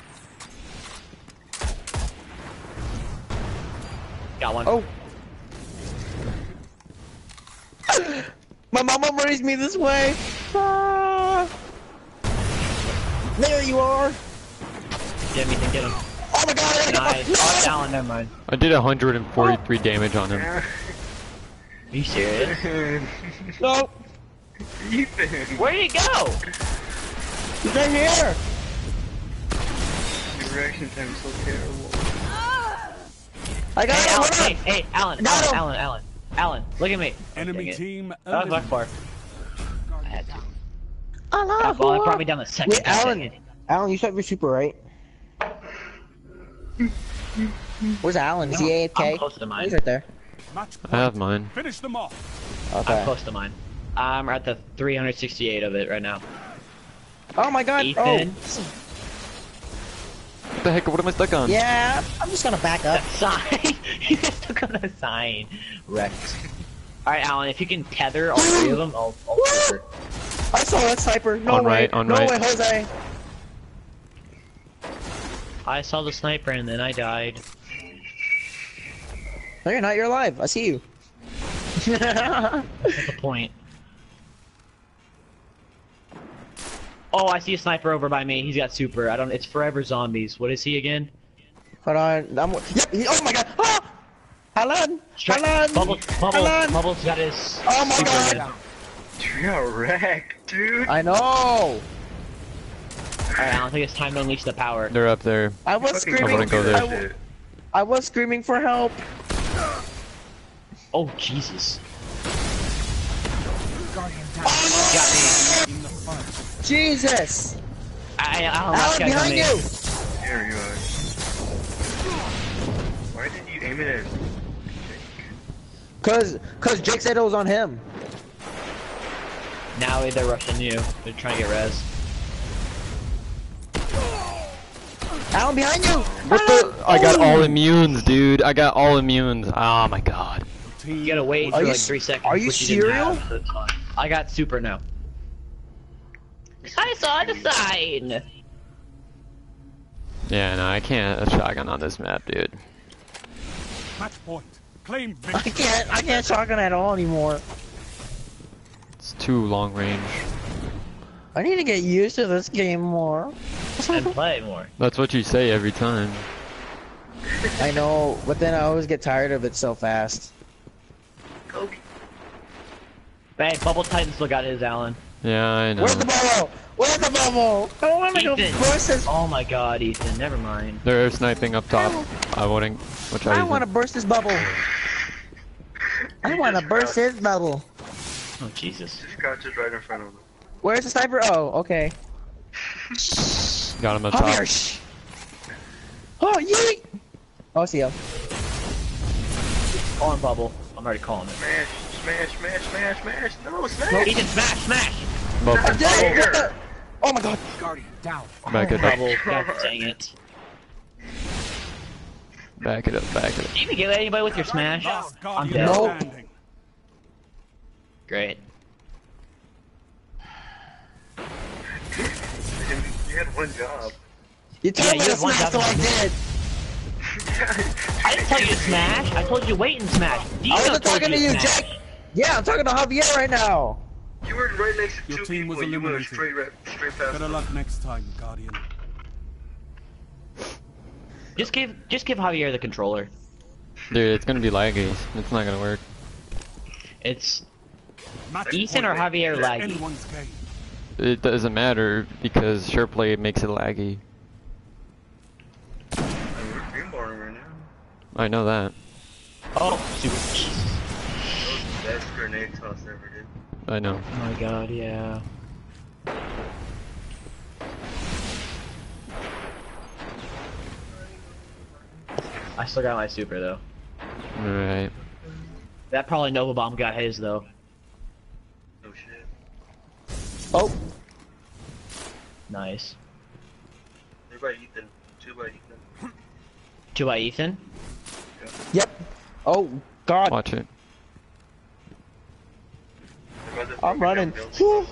Got one.
Oh. My mama raised me this way. Ah. There you are.
Get him, Ethan. Get him.
Oh my god. I got
Nice.
my-
Oh, it's Alan. Never mind.
I did one hundred forty-three damage on him.
Are you serious?
No.
Ethan!
Where'd he go?
He's right here.
Your reaction time's so terrible.
I got
Hey,
him.
Alan.
What
Hey,
up?
hey, Alan.
Got
Alan,
him.
Alan, Alan. Alan, look at me. Dang
Enemy
it.
team
Oh, that's
eliminated.
far. I had to.
Allah.
Well, it brought me down the second.
Wait,
God
Alan.
dang it.
Alan, you said your super, right? Where's Alan? Is he A F K?
I'm close to mine.
He's right there.
Match
I have
point.
mine.
Finish them off.
Okay.
I'm close to mine. I'm at the three hundred sixty-eight of it right now.
Oh my god.
Ethan.
What the heck? What am I stuck
Oh.
on?
Yeah. I'm just gonna back up.
Sign. You just took on a sign. Wrecked. All right, Alan. If you can tether all three of them, I'll. I'll tether.
I saw that sniper. No
On
way.
right, on
no
right.
way, Jose.
I saw the sniper and then I died.
No, you're not. You're alive. I see you.
What's the point? Oh, I see a sniper over by me. He's got super. I don't. It's forever zombies. What is he again?
Hold on. I'm. Yep. He, oh my god. Ah! Alan.
Strike.
Alan.
Bubbles. Bubbles.
Alan.
Bubbles got his.
Oh my
super
god.
again.
You got wrecked, dude!
I know.
Alright, Alan. I think it's time to unleash the power.
They're up there.
I was
Fucking
screaming.
I wouldn't go there.
I, w- I was screaming for help.
Oh Jesus.
Guardian down.
Got me.
In the fight.
Jesus.
I, Alan,
Alan,
last guy got
behind
me.
you.
There you are. Why did you aim it at Jake?
Cause, cause Jake said it was on him.
Now they're rushing you. They're trying to get res.
Alan, behind you.
What the? I got all immunes, dude. I got all immunes. Oh my god.
Team
You gotta wait
Are
for
you
like
s-
three seconds.
are you
which didn't
serial?
have, so it's fine. I got super now. I saw the sign.
Yeah, no, I can't a shotgun on this map, dude.
Match point. Claim
I
victory.
can't. I can't shotgun at all anymore.
It's too long range.
I need to get used to this game more.
And play more.
That's what you say every time.
I know, but then I always get tired of it so fast.
Okay.
Bang, Bubble Titan still got his, Alan.
Yeah, I know.
Where's the bubble? Where's the bubble? I don't want to go
Ethan.
burst this.
Oh my god, Ethan, never mind.
They're sniping up top. I wouldn't. Which I,
I want to burst this bubble. I want to burst his bubble.
Oh, Jesus.
Just got just right in front of him.
Where's the sniper? Oh, okay.
got him up
Come
top.
here. Shh. Oh, yeet! Oh, I see him.
Call him Bubble. I'm already calling it.
Smash, smash, smash, smash, smash. No, smash.
Ethan, smash, smash!
Both
I
them.
did it! What the? Oh my god.
Guardian, down.
Back it up.
Bubble, god dang it.
Back it up. Back it up.
Do you even get anybody with your smash?
Last
I'm
Guardian
dead.
Nope.
standing.
Great.
You had one job.
You told
Yeah,
me
you
to
have one
smash, so
job.
I did.
I didn't tell you to smash. I told you to wait and smash.
I
Dino
wasn't
told
talking to you,
smash.
Jack. Yeah, I'm talking to Javier right now.
You were right next to
Your
two
team
people.
was
You went
eliminated.
straight, right, straight past
Better
them.
luck next time, Guardian.
Just give, just give Javier the controller.
Dude, it's gonna be laggy. It's not gonna work.
It's
Match
Ethan
point.
or Javier
It's
laggy?
anyone's game.
It doesn't matter because SharePlay makes it laggy.
I mean, we're greenballing right now.
I know that.
oh, super.
Best grenade toss ever did.
I know.
Oh my god, yeah. I still got my super though.
Alright.
That probably Nova Bomb got his though.
No shit.
Oh,
Nice.
Three by Ethan. Two by Ethan.
Two by Ethan.
yep. Oh, God.
Watch it.
They're about to
I'm
fucking
running.
build
Whew.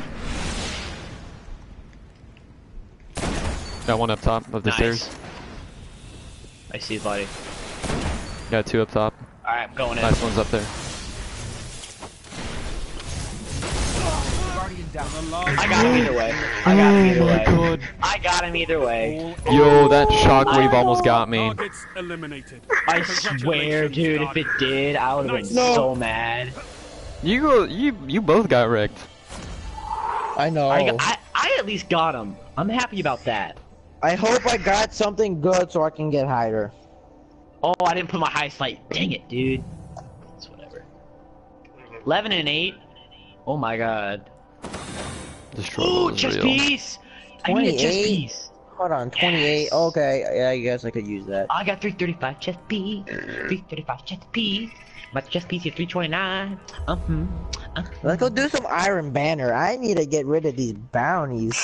somewhere.
Got one up top of the
Nice.
stairs.
I see, buddy.
Got two up top.
Alright, I'm going in.
Last one's up there.
Guardian down. The last
I got him either way. I got him either way.
God.
I got him either way.
all
Yo, that shockwave almost got me.
targets eliminated.
I swear, dude, if it did, I would've been
No.
so mad.
You go. You you both got wrecked.
I know.
I,
I,
I, I at least got him. I'm happy about that.
hope I got something good so I can get higher.
Oh, I didn't put my highest light. Dang it, dude. It's whatever. eleven and eight. Oh my god.
The struggle
Ooh,
is
chess
real.
piece! I need a chess
twenty-eight?
piece.
Hold on, twenty-eight.
Yes.
Okay, yeah, I guess I could use that.
I got three thirty-five chess piece. three thirty-five chess piece. My chess piece is three twenty-nine. Uh-huh. Uh-huh.
Let's go do some Iron Banner. I need to get rid of these bounties.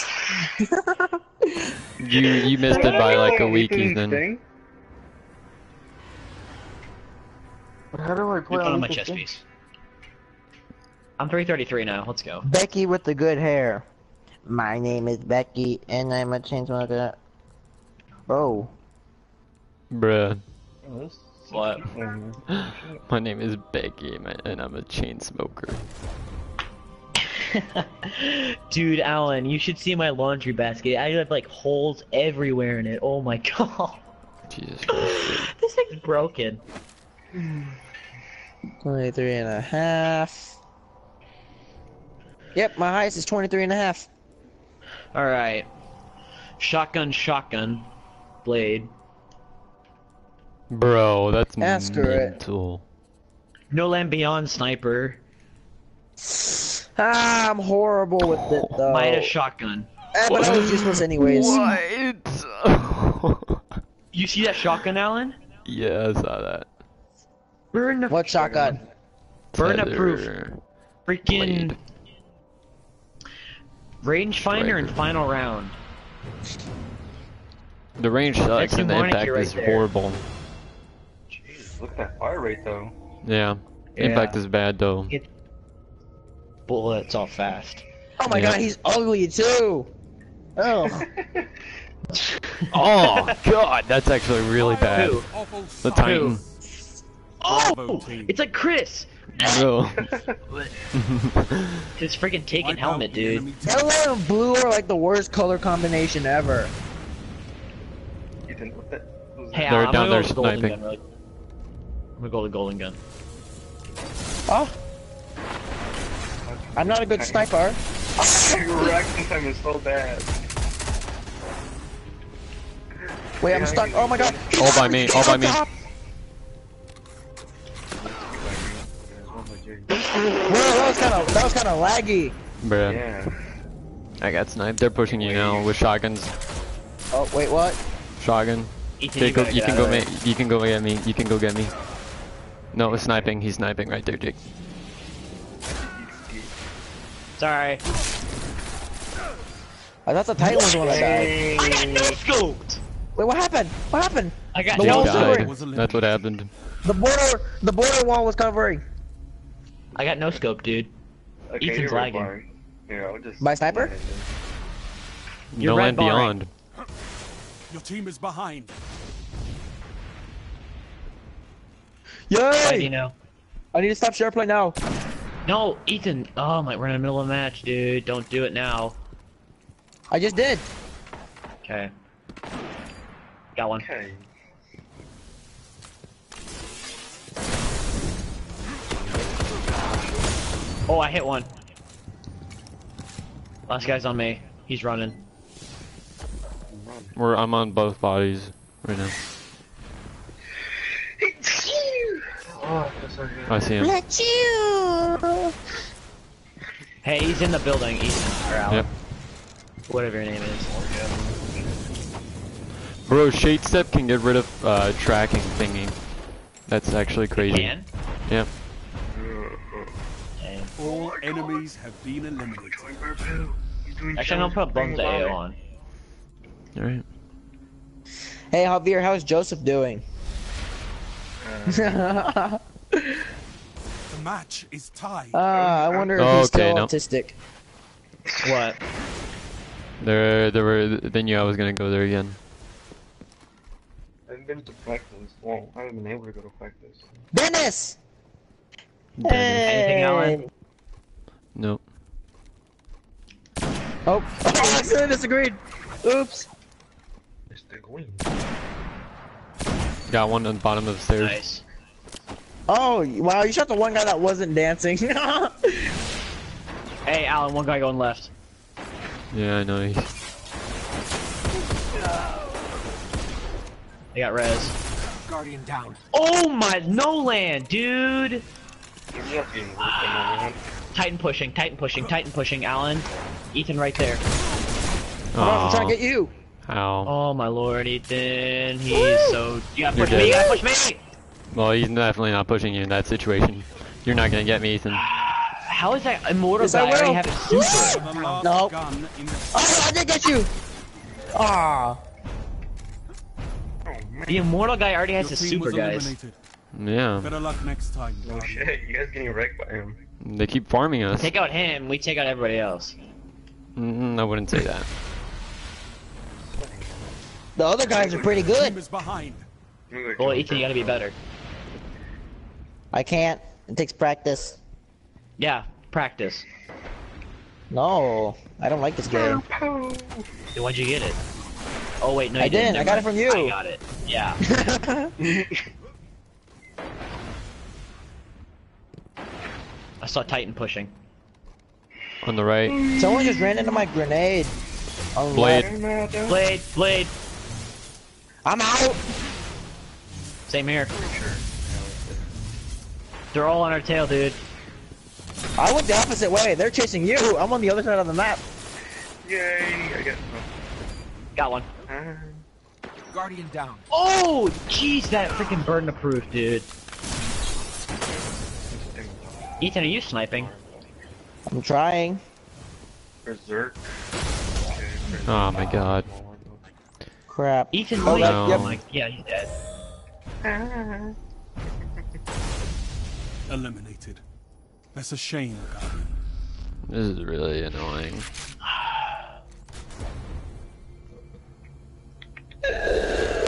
You you missed it by like a week,
Ethan's
Ethan.
thing?
How do I
You're on my chess piece. I'm three thirty-three now. Let's go.
Becky with the good hair. My name is Becky, and I'm a chainsmoker. Oh.
Bruh.
What?
My name is Becky, man, and I'm a chain smoker.
Dude, Alan, you should see my laundry basket. I have like holes everywhere in it. Oh my god.
Jesus Christ. Dude.
This thing's broken.
twenty-three and a half. Yep, my highest is twenty-three and a half.
Alright. Shotgun, shotgun. Blade.
Bro, that's
Ask her it.
mental.
No Land Beyond sniper.
Ah, I'm horrible with it though.
Midas shotgun.
Eh, but I was useless anyways.
What?
You see that shotgun, Alan?
Yeah, I saw that.
Burn
What shotgun?
Burn
Tether.
proof. Freaking
Blade.
rangefinder and
Striker.
final round.
The range sucks
That's
and the
Monarchy
impact
right
is
there.
horrible.
Jesus, look at that fire rate though.
Yeah.
Yeah.
Impact is bad though.
It- Bullets all fast.
Oh my
Yeah.
god, he's ugly too. Oh.
Oh god, that's actually really bad.
Who?
Awful
The
sight.
Titan.
Oh!
Bravo team.
It's like Chris!
No.
His freaking taken
Wipe
helmet,
out the
dude.
enemy team.
Yellow and blue are like the worst color combination ever.
Ethan, what the? Who's
Hey,
that?
They're
Al, I'm
down
gonna
there
go with the golden
sniping.
gun. Really. I'm gonna go with the golden gun.
Oh, I'm not a good sniper.
Your reaction time is so bad.
Wait, I'm stuck. Oh my god.
All by me, all by me.
Whoa, that was kind of that was kind of laggy.
Bruh.
Yeah.
I got sniped. They're pushing you now with shotguns.
Oh wait, what?
Shotgun.
Ethan,
Jake,
you,
go,
gotta
you
get
can
out
go
of there.
ma- you can go get me. You can go get me. No, it's sniping. He's sniping right there, Jake.
Sorry.
I thought the Titan was the one that died.
I got no scoped.
Wait, what happened? What happened?
I got
The
Jake
no
wall's
scope.
covering.
died. That's what happened.
The border, the border wall was covering.
I got no scope, dude.
Okay,
Ethan's
you're red
lagging.
barring. Yeah, I'll just.
My sniper?
You're
No
red
land
barring.
beyond.
Your team is behind.
Why do you
Yay!
know?
I need to stop share play now.
No, Ethan. Oh my, we're in the middle of a match, dude. Don't do it now.
I just did.
Okay. Got one.
Okay.
Oh, I hit one. Last guy's on me. He's running.
We're, I'm on both bodies right now.
Oh, that's so good.
I see him.
Let you.
Hey, he's in the building, Ethan. Or Alan.
Yep.
Whatever your name is.
Bro, Shade Step can get rid of uh, tracking thingy. That's actually crazy.
Can?
Yep.
Dang.
All enemies have been eliminated.
Actually, I'm gonna put Bums A O on.
Alright.
Hey Javier, how's Joseph doing?
Uh,
The match is tied.
Ah, I wonder if
Oh,
he's
okay,
still
no.
autistic.
What?
There, there were. Then knew I was gonna go there again.
I've been to practice. Well, I haven't been able to go to practice.
Dennis!
Dennis.
Anything, Alan?
Nope.
Oh, oh, I accidentally disagreed. Oops.
Mister Green.
Got one on the bottom of the stairs.
Nice.
Oh, wow, you shot the one guy that wasn't dancing.
Hey, Alan, one guy going left.
Yeah, I know. He's...
I got res.
Guardian down.
Oh my, no land, dude!
You're just getting worked on, man.
Titan pushing, Titan pushing, Titan pushing, Alan. Ethan right there.
I'm trying
Aw,
to get you.
Ow.
Oh my lord, Ethan. He's so. You gotta
You're
push me, you
dead.
gotta push me!
Well, he's definitely not pushing you in that situation. You're not gonna get me, Ethan.
How is that immortal
Yes, I
guy already
will.
have a super?
The last
No.
gun in the
Oh, I did get you. Ah.
Oh, man.
The immortal guy already has
Your
a
team
super,
was
guys.
eliminated.
Yeah.
Better luck next time.
No
Guardian.
shit, you guys getting wrecked by him.
They keep farming us.
Take out him, we take out everybody else.
Mm, I wouldn't say that.
The other guys are pretty
Team
good.
is behind.
Well, Ethan, you gotta be better.
I can't. It takes practice.
Yeah, practice.
No, I don't like this game.
Then why'd you get it? Oh wait, no, you
I didn't.
didn't.
I got it
Never
from you.
mind. I got it. Yeah. I saw Titan pushing.
On the right.
Someone just ran into my grenade. On
Blade.
left.
Blade, Blade.
I'm out.
Same here. They're all on our tail, dude.
I went the opposite way. They're chasing you. I'm on the other side of the map.
Yay! I got.
Got one.
Uh,
Guardian down.
Oh, jeez, that freaking burden of proof, dude. Ethan, are you sniping?
I'm trying.
Berserk.
Oh my god.
Crap.
Ethan,
Oh,
wait.
that-
Oh
yep.
my, yeah, he's dead.
Eliminated. That's a shame, Guardian.
This is really annoying.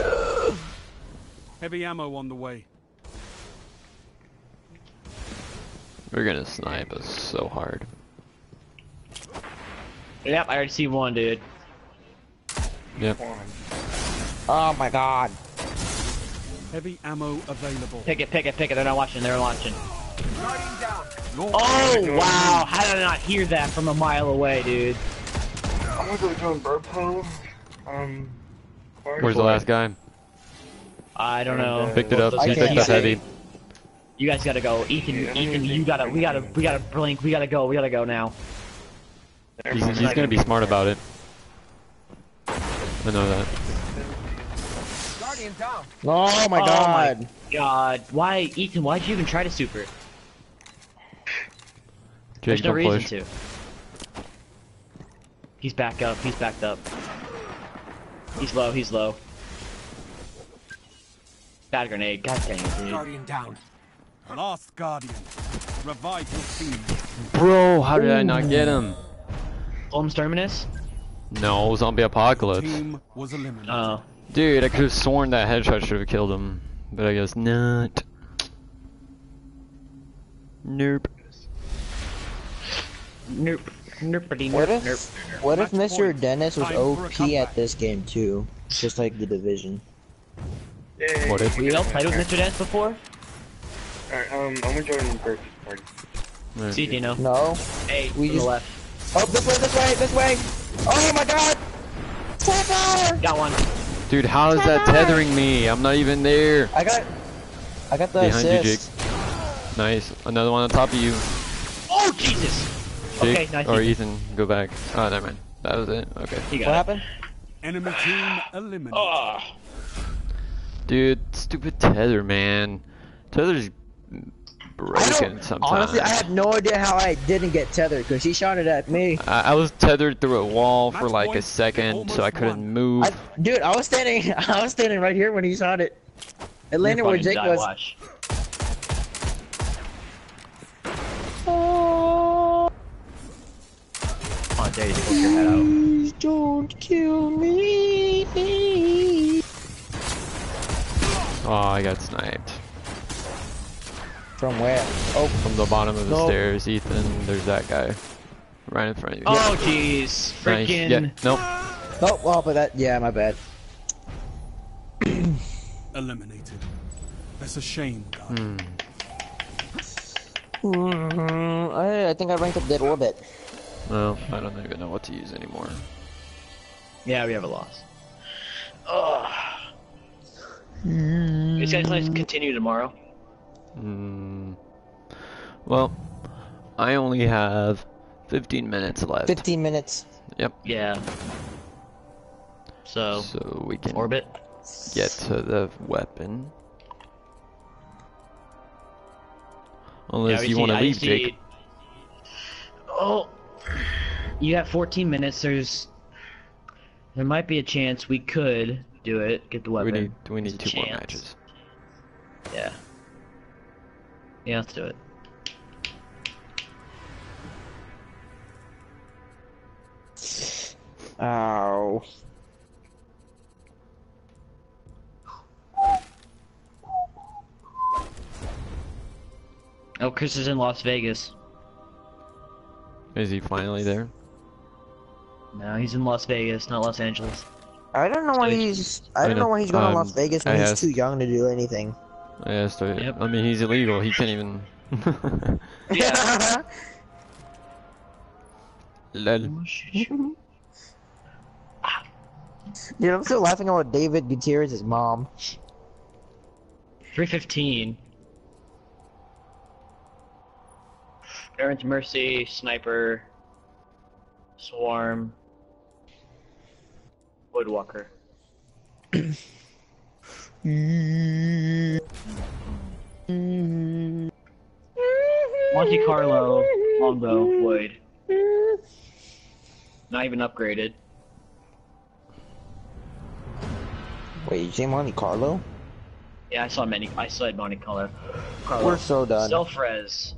Heavy ammo on the way.
We're gonna snipe us so hard.
Yep, I already see one, dude.
Yep.
Oh my god.
Heavy ammo available.
Pick it, pick it, pick it. They're not watching. They're launching.
Your
Oh wow! How did I not hear that from a mile away, dude?
I'm gonna go join burp home. Um.
Where's the last guy?
I don't know.
Picked it up.
I
He
can't
picked up
see.
heavy.
You guys gotta go. Ethan, Ethan, you gotta, we gotta, we gotta blink. We gotta go. We gotta go now.
He's, he's gonna be smart about it. I know that.
Oh my
Oh
god.
my God, why, Ethan? Why'd you even try to super?
Jake,
There's no
don't
reason
push.
to. He's back up. He's backed up. He's low. He's low. Bad grenade. God dang it, dude.
Guardian down.
last guardian. Revive your team.
Bro, how did I not get him?
Holmes Terminus?
No, zombie apocalypse.
Team was eliminated.
Oh.
Dude, I could have sworn that headshot should have killed him, but I guess not. Nope.
Nope. Nope.
What if
Nope.
what if
Match
Mister
point.
Dennis was
Time for a
O P
comeback.
at this game too? Just like the division.
Yeah.
What if?
You all played with Mister Dance before?
Alright, um, I'm gonna join burp party.
Right.
See, Dino.
No.
Hey,
We
to
just-
the left.
Oh, this way, this way, this way! Oh my god! Tether!
Got one.
Dude, how is that tethering me? I'm not even there.
I got, I got the
Behind you,
assist.
Jake. Nice. Another one on top of you.
Oh, Jesus!
Jake,
Okay, nice.
or Ethan, go back. Oh, never mind. That was it. Okay.
You
What
got it.
happened?
Enemy team eliminated.
Oh.
Dude, stupid tether, man. Tether's
I
broken
don't,
sometimes.
honestly, I have no idea how I didn't get tethered because he shot it at me.
I, I was tethered through a wall for
Match
like a
point,
second, so I
almost
couldn't
won.
move.
I, dude, I was standing, I was standing right here when he shot it. It landed
You're
where
fucking
Jake
die,
was.
Watch.
Oh,
Come on, Dave, poke your head out.
please don't kill me.
Oh, I got sniped.
From where? Oh,
From the bottom of the
No.
stairs, Ethan, there's that guy. Right in front of you.
Oh, jeez.
Nice.
Freaking.
Yeah, nope.
oh, well, but that, yeah, my bad.
Eliminated. That's a shame, guys.
Hmm.
Mm, I, I think I ranked up Dead Orbit.
Well, I don't even know what to use anymore.
Yeah, we have a loss. Ugh. Is guys going to continue tomorrow?
Hmm. Well, I only have fifteen minutes left.
Fifteen minutes.
Yep.
Yeah. So,
So we can
orbit.
get to the weapon. Unless
Yeah, we
you
see-
want to
I
leave,
see-
Jake.
Oh, you have fourteen minutes. There's, there might be a chance we could do it. Get the
We
weapon.
need we
There's
need
a
two more
chance.
matches.
Yeah. Yeah, let's do it.
Ow.
Oh, Chris is in Las Vegas.
Is he finally there?
No, he's in Las Vegas, not Los Angeles.
I don't know why
So-
he's. I
I
don't
know,
know why he's going to
um,
Las Vegas when
I
he's
asked-
too young to do anything.
I asked her.
Yep.
I mean, he's illegal. He can't even.
Yeah.
Lol.
Dude, I'm still laughing about David Gutierrez's mom.
three fifteen. Errant Mercy, Sniper, Swarm, Woodwalker. Monte Carlo, Longbow, Wood. Not even upgraded.
Wait, you say Monte Carlo?
Yeah, I saw many. I saw Monte Carlo. Carlo.
We're so done.
Self-res.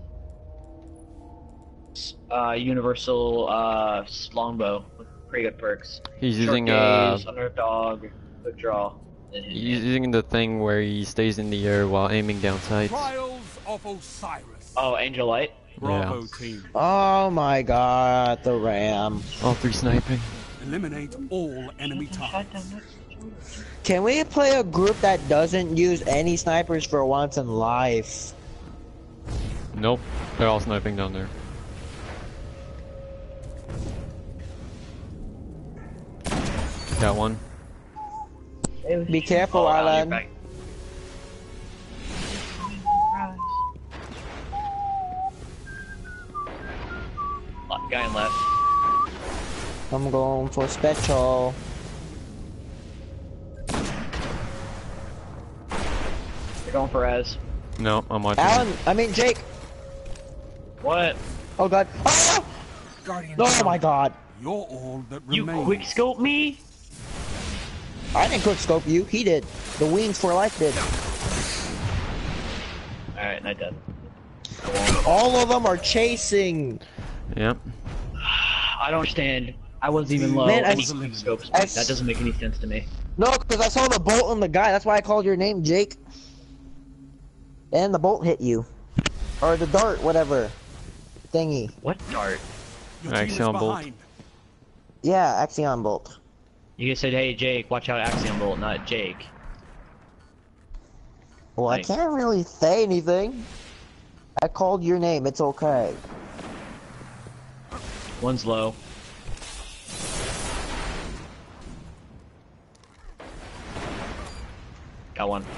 Uh, Universal uh, Longbow with pretty good perks.
He's
Short
using uh,
gaze, underdog, quick draw. and hit
he's
hit.
using the thing where he stays in the air while aiming down sights.
Trials of Osiris.
Oh, Angel Light.
Bravo
Yeah.
team.
Oh my god, the Ram.
All three sniping.
Eliminate all enemy targets.
Can we play a group that doesn't use any snipers for once in life?
Nope. They're all sniping down there. Got one.
Be careful,
Oh, Alan,
Alan.
you're back. Left guy in left.
I'm going for special.
They're going for Ez.
No, I'm watching.
Alan, I mean Jake.
What?
Oh god. Ah!
Guardian
Oh
down.
my god.
You're all that
You
remains.
quick scope me?
I didn't quick scope you. He did. The Wings for Life did.
Alright, not dead.
All of them are chasing.
Yep.
I don't understand. I wasn't even low.
Man, I-
and he quick scopes me.
I-
That doesn't make any sense to me.
No, because I saw the bolt on the guy. That's why I called your name, Jake. And the bolt hit you. Or the dart, whatever. Thingy.
What dart?
Your team is
Axion bolt.
behind.
Yeah, Axion bolt.
You just said, hey Jake, watch out Axiom Bolt, not Jake.
Well,
Nice.
I can't really say anything. I called your name. It's okay.
One's low. Got one.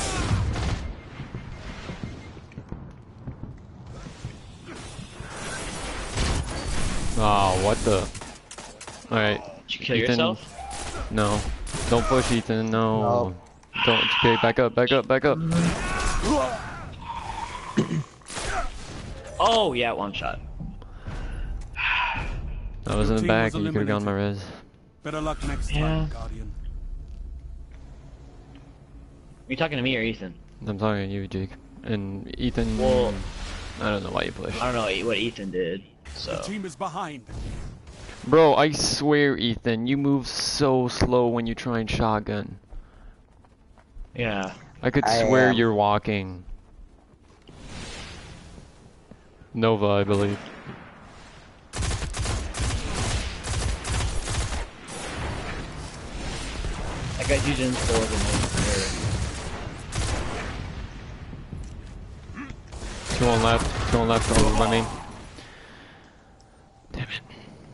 Oh, what the? Alright.
Did you kill
Ethan.
yourself?
No. Don't push, Ethan. No.
No.
Don't. Okay, back up, back up, back up.
Oh, yeah, one shot.
I was in the
team
back
was
and you could have gone my res.
Better luck next
Yeah.
time, Guardian.
Are you talking to me or Ethan?
I'm talking to you, Jake. And Ethan.
Well-
I don't know why you pushed.
I don't know what Ethan did,
Your
so.
team is behind.
Bro, I swear, Ethan, you move so slow when you try and shotgun.
Yeah.
I could
I
swear
am.
you're walking. Nova, I believe.
That guy's using four of them.
Two on left, two on left, over by me. Damn it.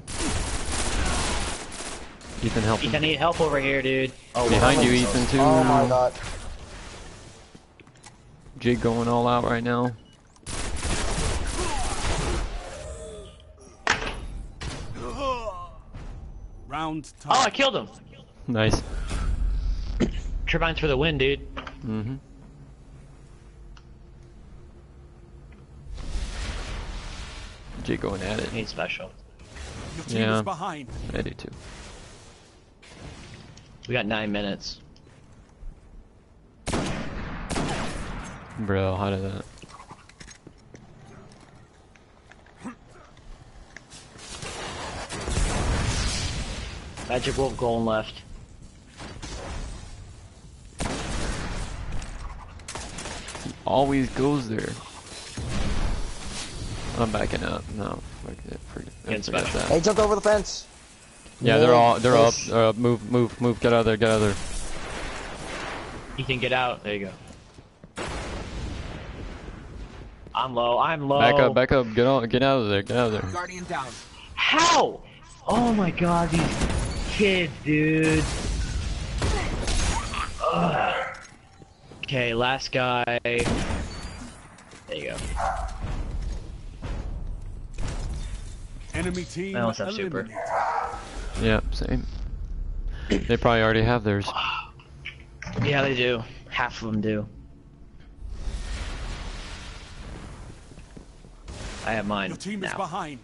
Ethan, help him.
Ethan, I need help over here, dude. Oh,
Behind
well,
you,
so-
Ethan, too.
Oh my god.
Jake going all out right now.
Round
Oh, I
time.
killed him.
Nice.
Turbines for the win, dude.
Mm-hmm. Jake going at it.
He's special.
Your team
Yeah.
is behind.
I do too.
We got nine minutes.
Bro, how did that?
Magic Wolf going left.
Always goes there. I'm backing up. No, fuck it. Forget,
Against
forget
special.
that.
Hey, jumped over the fence.
Yeah, they're all they're up.
Fish.
They're up. Move, move, move. Get out of there. Get out of there.
Ethan, get out. There you go. I'm low. I'm low.
Back up. Back up. Get out. Get out of there. Get out of there.
Guardian down.
How? Oh my god, these kids, dude. Ugh. Okay, last guy. There you go.
Enemy team
I almost have super.
eliminated.
Yeah, same. They probably already have theirs.
Yeah, they do. Half of them do. I have mine
Your team is
now.
behind.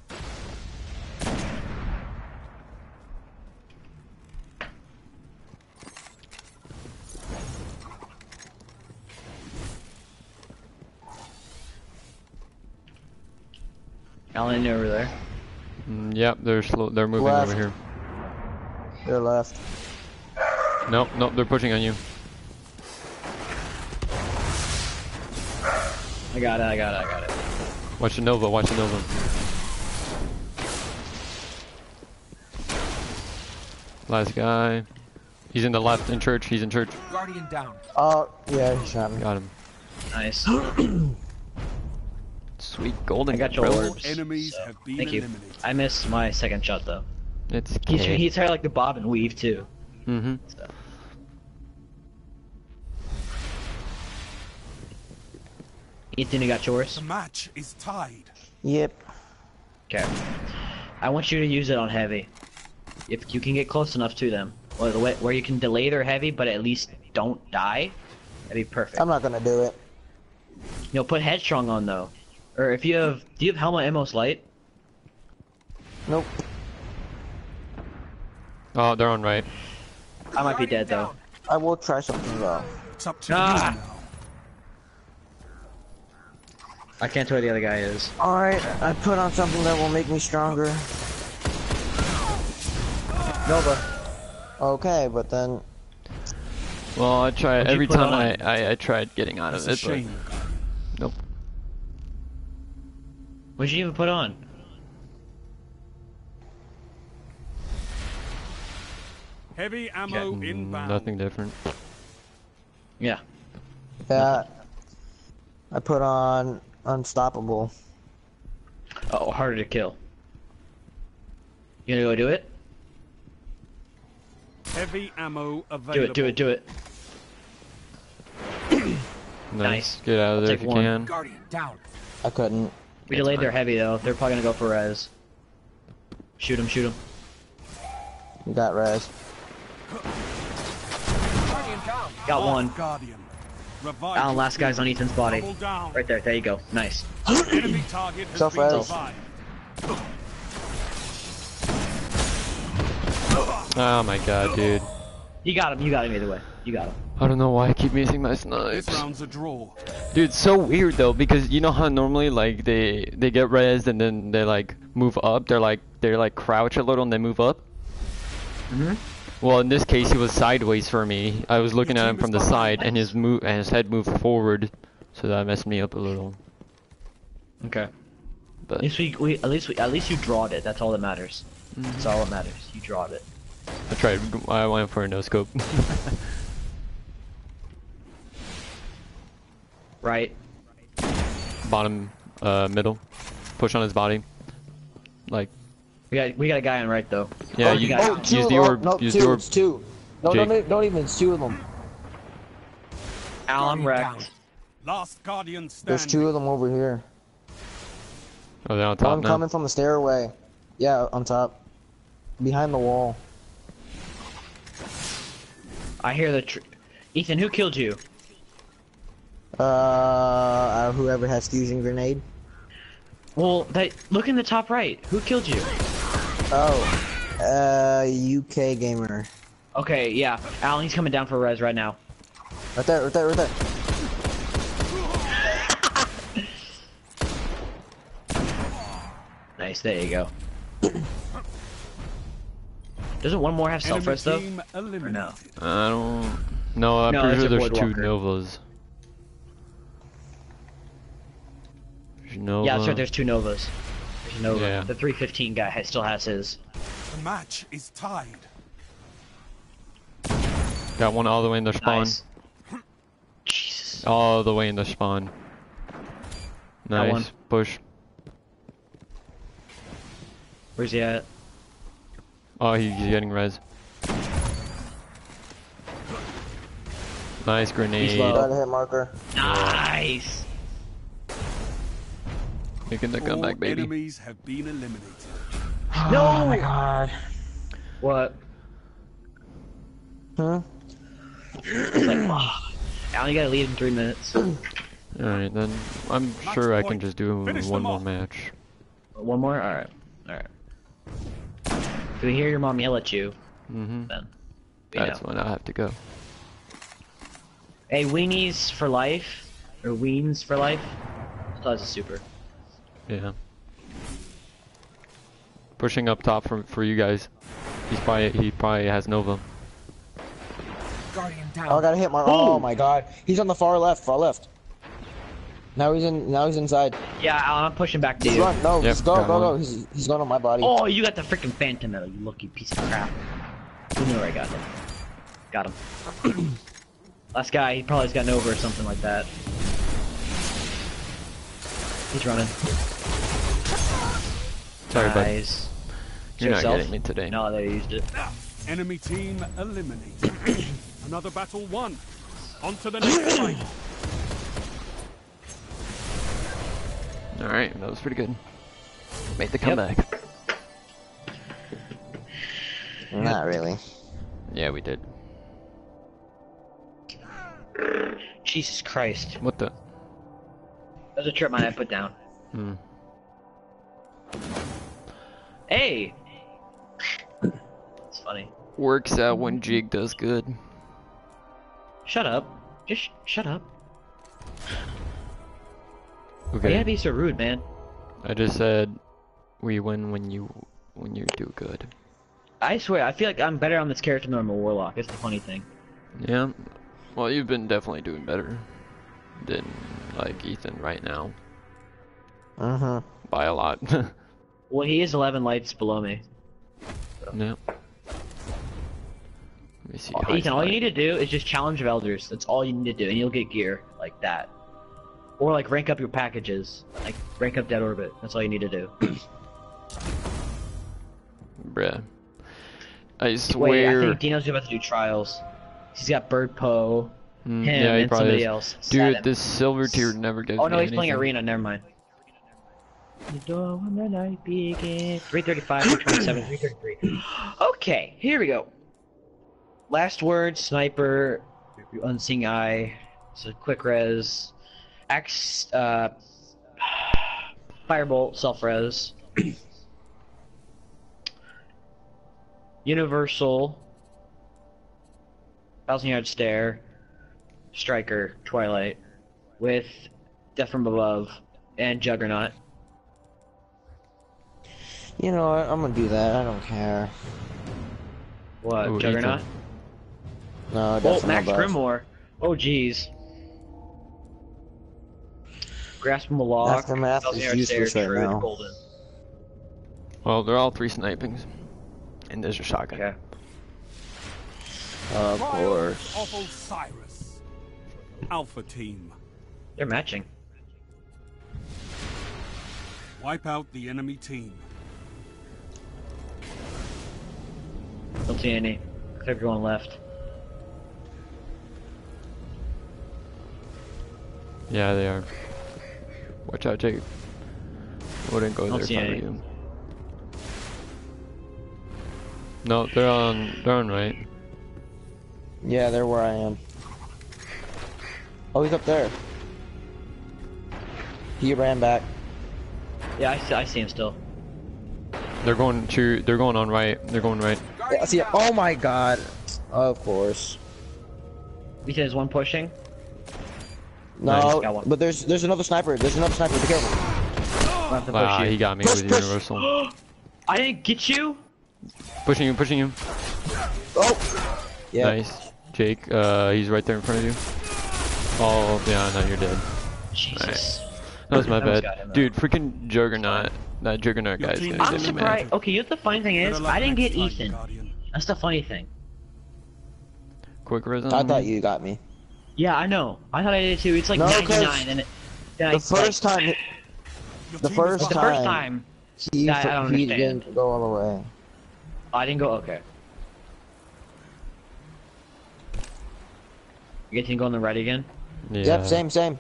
Alan over there.
Mm, yep, they're slow. They're moving
Left.
over here.
They're left.
Nope, nope. They're pushing on you.
I got it. I got it. I got it.
Watch the Nova, watch the Nova. Last guy. He's in the left, in church, he's in church.
Guardian down.
Oh, yeah, he shot me.
Got him.
Nice.
Sweet golden
I got your
bro.
orbs.
Enemies
so,
have been
Thank you.
eliminated.
I missed my second shot though.
It's
He's
okay.
he's trying like the bob and weave too.
Mm-hmm.
So. Ethan, you got yours?
The match is tied.
Yep.
Okay. I want you to use it on heavy. If you can get close enough to them. Or the way, where you can delay their heavy, but at least don't die. That'd be perfect.
I'm not gonna do it.
You know, put Headstrong on though. Or if you have, do you have Helmet Emos Light?
Nope.
Oh, they're on right.
I might be dead though.
I will try something though.
It's up to
Ah.
you now.
I can't tell where the other guy is.
Alright, I put on something that will make me stronger. Nova. Okay, but then...
Well, I tried,
What'd you
every
put
time
on?
I, I, I tried getting out of
It's a
it, but
shame.
nope.
What'd you even put on?
Heavy ammo
Mm,
inbound.
nothing different.
Yeah.
Yeah. I put on Unstoppable.
Oh, harder to kill. You gonna go do it?
Heavy ammo
Do
available.
it, do it, do it.
Nice.
Nice.
Get out of
I'll
there
take
if you
one.
can.
Guardian down.
I couldn't.
We
That's
delayed
fine.
their heavy though. They're probably gonna go for res. Shoot him, shoot him.
You got res.
Guardian down.
Got
Last
one.
Guardian. Revive
Alan,
your
last guy's on
team.
Ethan's body.
Double down.
Right there, there you go. Nice.
Enemy target has been
Self-res.
revived.
Oh my god, dude.
You got him, you got him either way. You got him.
I don't know why I keep missing my
This
snipes.
round's a draw.
Dude, it's so weird though, because you know how normally like they they get rezzed and then they like move up. They're like they're like crouch a little and then move up.
Mhm.
Well, in this case, he was sideways for me. I was looking
Your
at
team
him from
is
the
behind.
side, and his move and his head moved forward, so that messed me up a little.
Okay.
But
At least we, we at least we, at least you drawed it. That's all that matters. That's all that matters. You drawed it.
I tried. I went for a no scope.
Right.
Bottom, uh, middle, push on his body. Like,
We got we got a guy on right though.
yeah,
Oh,
you
you got-
Oh, two
use
of
the
them.
orb.
No,
use
two.
the orb.
It's two. No,
Jake.
don't, don't even. It's two of them.
Al, I'm
Guardian
wrecked.
Last Guardian standing.
There's two of them over here.
Oh, they're on top
One
now.
coming from the stairway. Yeah, on top. Behind the wall.
I hear the. Tr Ethan, who killed you?
Uh, uh, whoever has fusion grenade.
Well, that look in the top right. Who killed you?
Oh, uh, U K gamer.
Okay, yeah. Alan, he's coming down for res right now.
Right there, right there, right there.
Nice, there you go. Doesn't one more have
Enemy
self-res though?
team eliminated.
Or no?
I don't. No, I'm
No,
pretty
it's
sure
a
there's
Void
two
Walker.
Novas. There's Nova.
Yeah, that's right. There's two Novas. There's Nova.
Yeah.
The three fifteen guy has, still has his.
The match is tied.
Got one all the way in the spawn.
Nice. Jesus.
All the way in the spawn.
Got
Nice.
one.
Push.
Where's he at?
Oh, he- he's getting res. Nice grenade.
low.
Got a hit marker.
Nice.
Making the
All
comeback, baby.
enemies have been eliminated.
No!
Oh my god.
What?
Huh?
It's like, wow. Alan, you gotta leave in three minutes.
Alright, then I'm
Match
sure I can
point.
just do
Finish
one
them
more
off.
match.
One more? Alright. Alright. If we hear your mom yell at you,
Mm-hmm.
then we
That's
know.
when I have to go.
Hey, weenies for life? Or weens for life? I thought it was a super.
Yeah. Pushing up top for for you guys. He's probably he probably has Nova.
Guardian down.
Oh, I got a hit marker. Oh my god. He's on the far left, far left. Now he's in. Now he's inside.
Yeah, I'm pushing back to
Just
you.
run. No,
Yep,
just go,
got
go, go.
one.
He's he's going on my body.
Oh, you got the freaking phantom medal, you lucky piece of crap. You knew where I got him. Got him. Last guy, he probably's got Nova or something like that. He's running.
Sorry, bud.
Nice.
You're not
Yourself?
getting me today.
No, they used it.
Enemy team eliminated. Another battle won. On to the next fight.
Alright, that was pretty good. Made the comeback.
Not really.
Yeah, we did.
Jesus Christ.
What the?
That was a trip mine I put down.
Hmm.
Hey! It's funny.
Works out when Jig does good.
Shut up. Just sh shut up. Why
Okay.
you gotta be so rude, man?
I just said we win when you when you do good.
I swear, I feel like I'm better on this character than I'm a warlock. It's the funny thing.
Yeah. Well, you've been definitely doing better than like Ethan right now
Uh huh.
by a lot.
Well, he is eleven lights below me.
Yeah. Let me see.
Oh, Ethan, all you need to do is just challenge of elders. That's all you need to do, and you'll get gear like that. Or like rank up your packages, like rank up Dead Orbit. That's all you need to do.
Bruh. I
Wait, I
swear.
think Dino's about to do trials. He's got Bird Poe,
Mm,
him,
yeah, he
and
probably
somebody
is.
else.
Dude,
Seven.
this silver tier never gives
Oh
me
no, he's playing
anything.
Arena. Never mind. The door when the night begins. three thirty-five, three twenty-seven, three thirty-three. Okay, here we go. Last word, sniper, unseen eye, so quick res, axe, uh, firebolt, self res, universal, thousand yard stare, striker, twilight, with death from above, and juggernaut.
You know what? I'm gonna do that. I don't care.
What,
Ooh,
juggernaut?
Ethan.
No,
Oh,
definitely
Max
not.
Grimoire. Oh, jeez. Grasp Malak.
Aftermath is useless right now.
Golden.
Well, they're all three snipings. And there's a shotgun.
Okay.
Of
Trial
course.
of Osiris. Alpha team.
They're matching.
Wipe out the enemy team.
Don't see any. They're going left.
Yeah, they are. Watch out, Jake. Wouldn't go
Don't
there
see
if I were
any.
you. No, they're on. They're on right.
Yeah, they're where I am. Oh, he's up there. He ran back.
Yeah, I see, I see him still.
They're going to. They're going on right. They're going right.
Yeah, see, oh my god. Of course.
Ethan is one pushing.
No,
got one.
but there's there's another sniper. There's another sniper. Be careful.
I have to push
Ah,
you.
he got me
Push,
with
push.
universal.
I didn't get you?
Pushing you, pushing you.
Oh. Yeah.
Nice, Jake. Uh, he's right there in front of you. Oh, yeah, no, you're dead.
Jesus.
That was my
Almost
bad,
got him, though.
dude. Freaking Juggernaut. That Juggernaut
Your
guy's
team
gonna
I'm
get me, man.
surprised. Okay, you know what the funny thing is?
Better luck
I didn't
next
get
time,
Ethan.
Guardian.
That's the funny thing.
Quick rhythm.
I thought you got me.
Yeah, I know. I thought I did too. It's like
No, 'cause
ninety-nine, and it. Then I,
The first
like,
time,
Your
The
team
first
is
the
behind.
first
time.
time,
he,
I- I don't
he
understand.
didn't go all the way.
I didn't go. Okay. You guys can go on the right again.
Yeah.
Yep, same, same.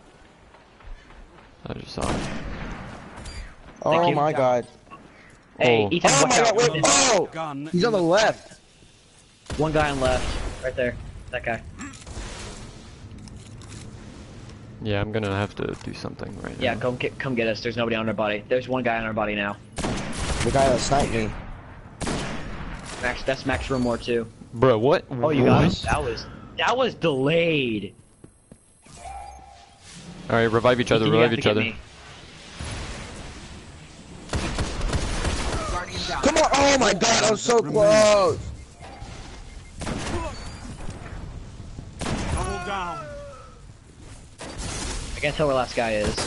I just saw it.
Oh
you.
my god.
Hey,
Oh.
Ethan,
Oh
watch
my
out.
god, wait, oh!
Gun
He's on the left.
One guy on left, right there. That guy.
Yeah, I'm gonna have to do something right
Yeah,
now.
come get, come get us. There's nobody on our body. There's one guy on our body now.
The guy that sniped me.
Max, that's Max Rumor too.
Bro, what?
Oh, you got
What?
it. That was that was delayed.
All right, revive each other.
Ethan, you
Revive
have to
each
get
other.
me.
Come on! Oh my god, I was so close!
Double down.
I can't tell where last guy is.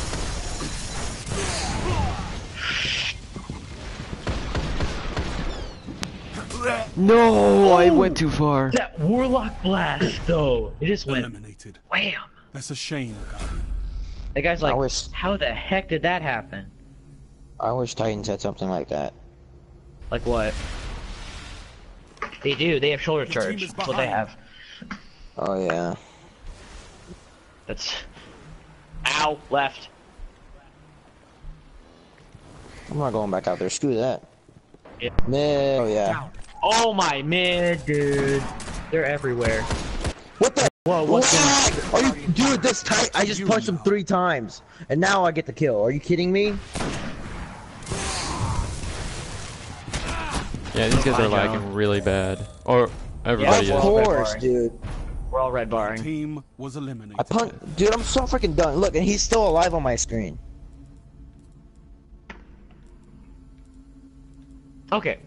No, I went too far.
That Warlock blast, though. It just went
Eliminated.
wham.
That's a shame, Guardian.
The guy's like,
I wish-
how the heck did that happen?
I wish Titans had something like that.
Like what? They do. They have shoulder
The team
charge.
is
That's what they
behind.
have.
Oh yeah.
That's. Ow! Left.
I'm not going back out there. Screw that.
Yeah.
Mid. Oh yeah.
Down.
Oh my mid, dude. They're everywhere.
What the?
Whoa, what's
What? Are you, dude? This tight. I just punched him three times, and now I get the kill. Are you kidding me?
Yeah, these guys
Hi,
are lagging really bad. Or everybody
Yeah,
Of
is.
well-
course,
barring.
dude.
We're all red barring.
Team was eliminated.
I punch, dude. I'm so freaking done. Look, and he's still alive on my screen.
Okay.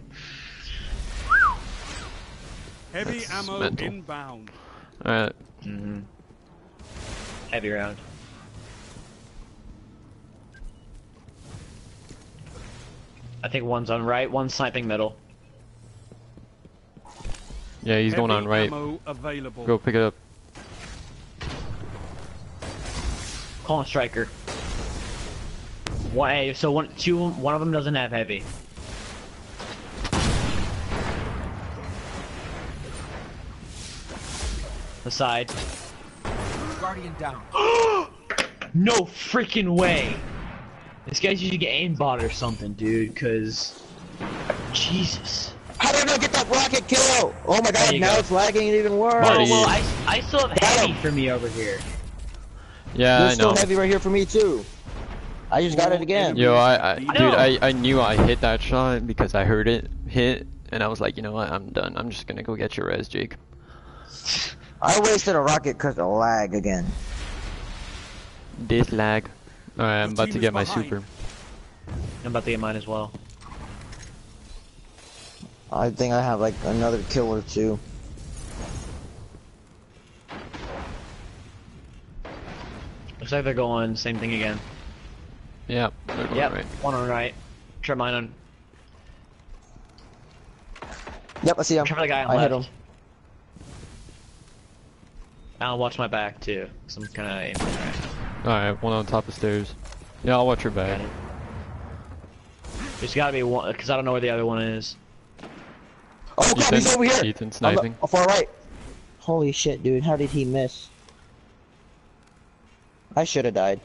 Heavy
That's
ammo
mental.
inbound.
Alright,
Mm-hmm. Heavy round. I think one's on right, one's sniping middle.
yeah, he's going on
Heavy
right.
Ammo available.
Go pick it up.
Calling striker. One, hey, so one, two, one of them doesn't have heavy. The side.
Guardian down.
No freaking way! This guy's usually get aimbot or something, dude, cause... Jesus.
How did I not get that rocket kill? Oh my
There
god!
you
Now
go.
it's lagging even worse.
Oh,
Marty.
well, I, I still have
Got
heavy
him.
for me over here.
Yeah,
There's
I
still
know.
heavy right here for me too. I just got it again.
Yo, I, I
I
dude,
know.
I, I knew I hit that shot because I heard it hit, and I was like, you know what, I'm done. I'm just gonna go get your res, Jake.
I wasted a rocket because of lag again.
This lag. Alright, I'm
Your
about
team
to
is
get my
behind.
super.
I'm about to get mine as well.
I think I have like another kill or two.
Looks like they're going same thing again.
Yeah, they're going
Yep,
right.
one on right. Try mine on.
Yep, I see him.
Try for the guy on
I
left.
hit him.
I'll watch my back too, cause I'm kind of aiming right.
Alright, one on top of stairs. Yeah, I'll watch your back.
Got it. There's gotta be one, cause I don't know where the other one is.
Oh god, he's over here.
Ethan
On
sniping.
the, far right. Holy shit, dude! How did he miss? I should have died.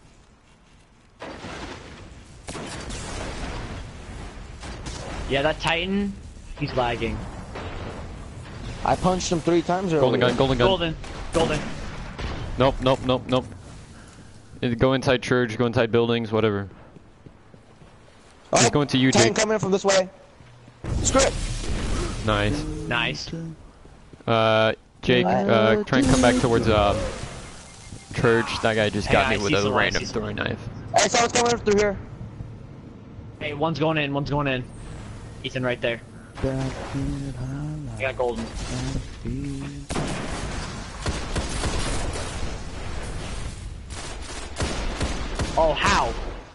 Yeah, that Titan, he's lagging.
I punched him three times earlier.
Golden gun, golden gun.
Golden, golden.
Nope, nope, nope, nope. Either go inside church, go inside buildings, whatever.
Oh,
He's going to you,
Titan
Jake.
coming in from this way. Screw it.
Nice.
Nice.
Uh, Jake, uh, try and come back towards, um, church. That guy just
Hey,
got
I
me with
see
a
someone, I
random
see
throwing knife.
Hey, someone's coming through here.
Hey, one's going in, one's going in. Ethan right there. I got golden. Oh, how?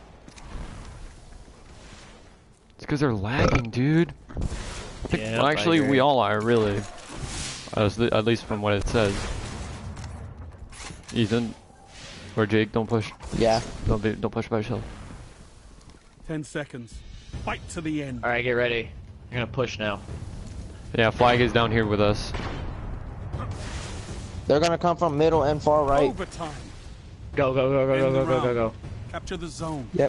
It's because they're lagging, dude. I think,
Yeah,
well,
I
actually,
agree.
we all are, really. As the, at least from what it says. Ethan. Or Jake, don't push.
Yeah.
Don't be, don't push by yourself.
Ten seconds. Fight to the end.
Alright, get ready. I'm gonna push now.
Yeah, flag is down here with us.
They're gonna come from middle and far right.
Overtime.
Go, go, go, go, go,
End
go,
the
go, go,
round.
go.
Capture the zone.
Yep.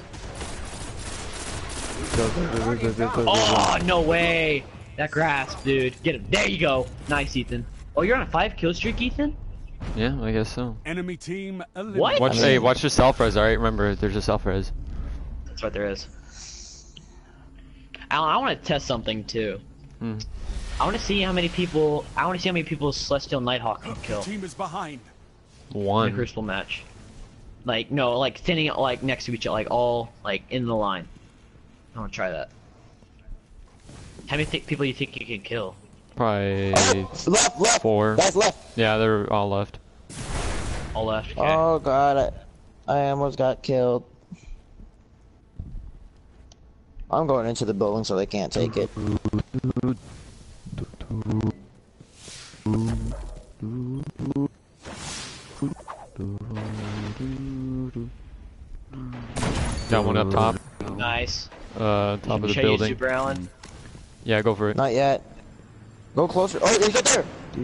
Oh, no way! That grasp, dude. Get him. There you go. Nice, Ethan. Oh, you're on a five kill streak, Ethan?
Yeah, I guess so.
Enemy team eliminated.
What?
Watch,
I mean-
hey, watch the self res, alright? Remember, there's a self res.
That's what there is. Alan, I want to test something too.
Hmm.
I want to see how many people. I want to see how many people Celestial Nighthawk can kill
Team is behind.
in a
One.
Crucible match. Like no, like standing like next to each other, like all like in the line. I want to try that. How many th people you think you can kill?
Probably
Oh, left, left.
four.
Guys, left.
Yeah, they're all left.
All left. Okay.
Oh god, I, I almost got killed. I'm going into the building so they can't take it.
Got one up top.
Nice.
Uh, top of the
Show you
building.
Super Allen.
Yeah, go for it.
Not yet. Go closer. Oh, he's right there.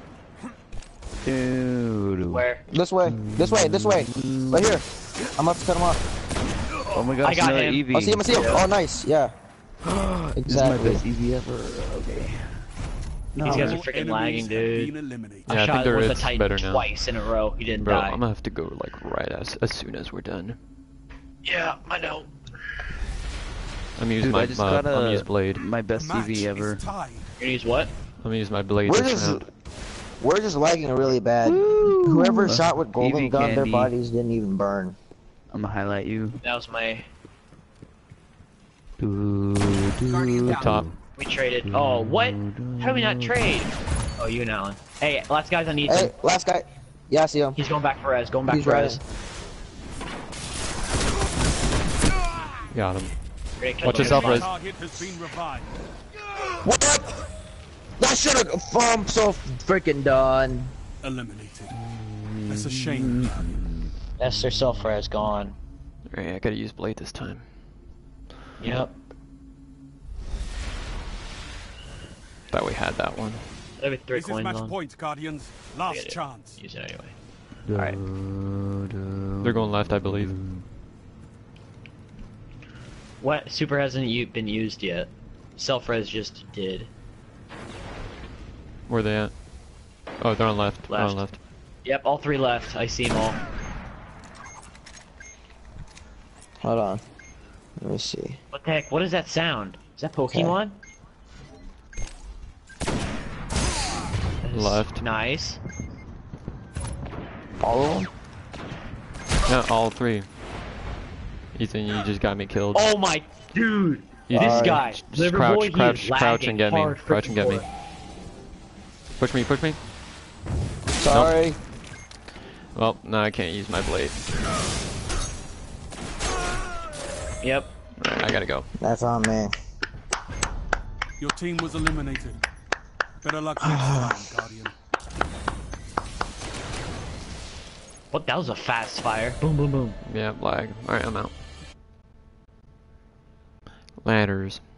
Dude.
Where?
This way. This way. This way. Right here. I'm about to cut him off.
Oh my gosh,
I got
another
him.
E V.
I see him. I see him. Oh, nice. Yeah.
This is my
Exactly.
best E V ever. Okay.
These guys are
All
freaking
enemies
lagging,
have
dude.
been eliminated.
Yeah,
I
I
shot
think they're
with the
it's
Titan
better now.
twice in a row. He didn't
Bro,
die.
I'm gonna have to go like right as as soon as we're done.
Yeah, I know.
I'm gonna use
Dude,
my
I just
uh,
got
I'm gonna
a,
use blade.
my
The
best E
match
V ever.
is tied.
You're gonna use what?
I'm gonna use my blade
We're
this
just,
round.
we're just lagging really bad. Whoever shot with golden
Eevee
gun, their
candy.
bodies didn't even burn.
I'm gonna highlight you.
That was my.
Do, do,
Up top.
We traded. Oh, what? How do we not trade? Oh, you and Alan. Hey, last guy's on Ethan.
Hey, last guy. Yeah, I see him.
He's going back for res. Going back
He's
for
right.
res.
Got him.
Great kill.
Watch yourself,
Fine.
Rez.
Target has been revived.
What up? That should have. I'm so freaking done.
Eliminated. That's a shame.
That's their self res gone.
Alright, I gotta use blade this time.
Yep.
Thought we had that one.
Every three
This is
coins
match
on.
point, Guardians.
Yeah,
Last
yeah.
chance.
Use it anyway.
do,
Alright.
do.
They're going left, I believe.
What? Super hasn't u- been used yet. Self res just did.
Where they at? Oh, they're on left. They're on
Left.
left.
Yep, all three left. I see them all.
Hold on. Let me see.
What the heck? What is that sound? Is that Pokemon? That is
Left.
Nice.
All of them?
Yeah, all three. Ethan, you just got me killed.
Oh my dude!
You
This
Alright.
guy,
Just
Liverboy,
crouch,
he
crouch,
is
crouch
lagging
and get me.
hard
Crouch and get me.
freaking
Push me, push me.
Sorry.
Well, no, I can't use my blade.
for it. Yep.
Alright, I gotta go.
That's on me.
Your team was eliminated. Better luck next time, Guardian.
What? That was a fast fire. Boom, boom, boom.
Yeah, lag. Alright, I'm out. Ladders.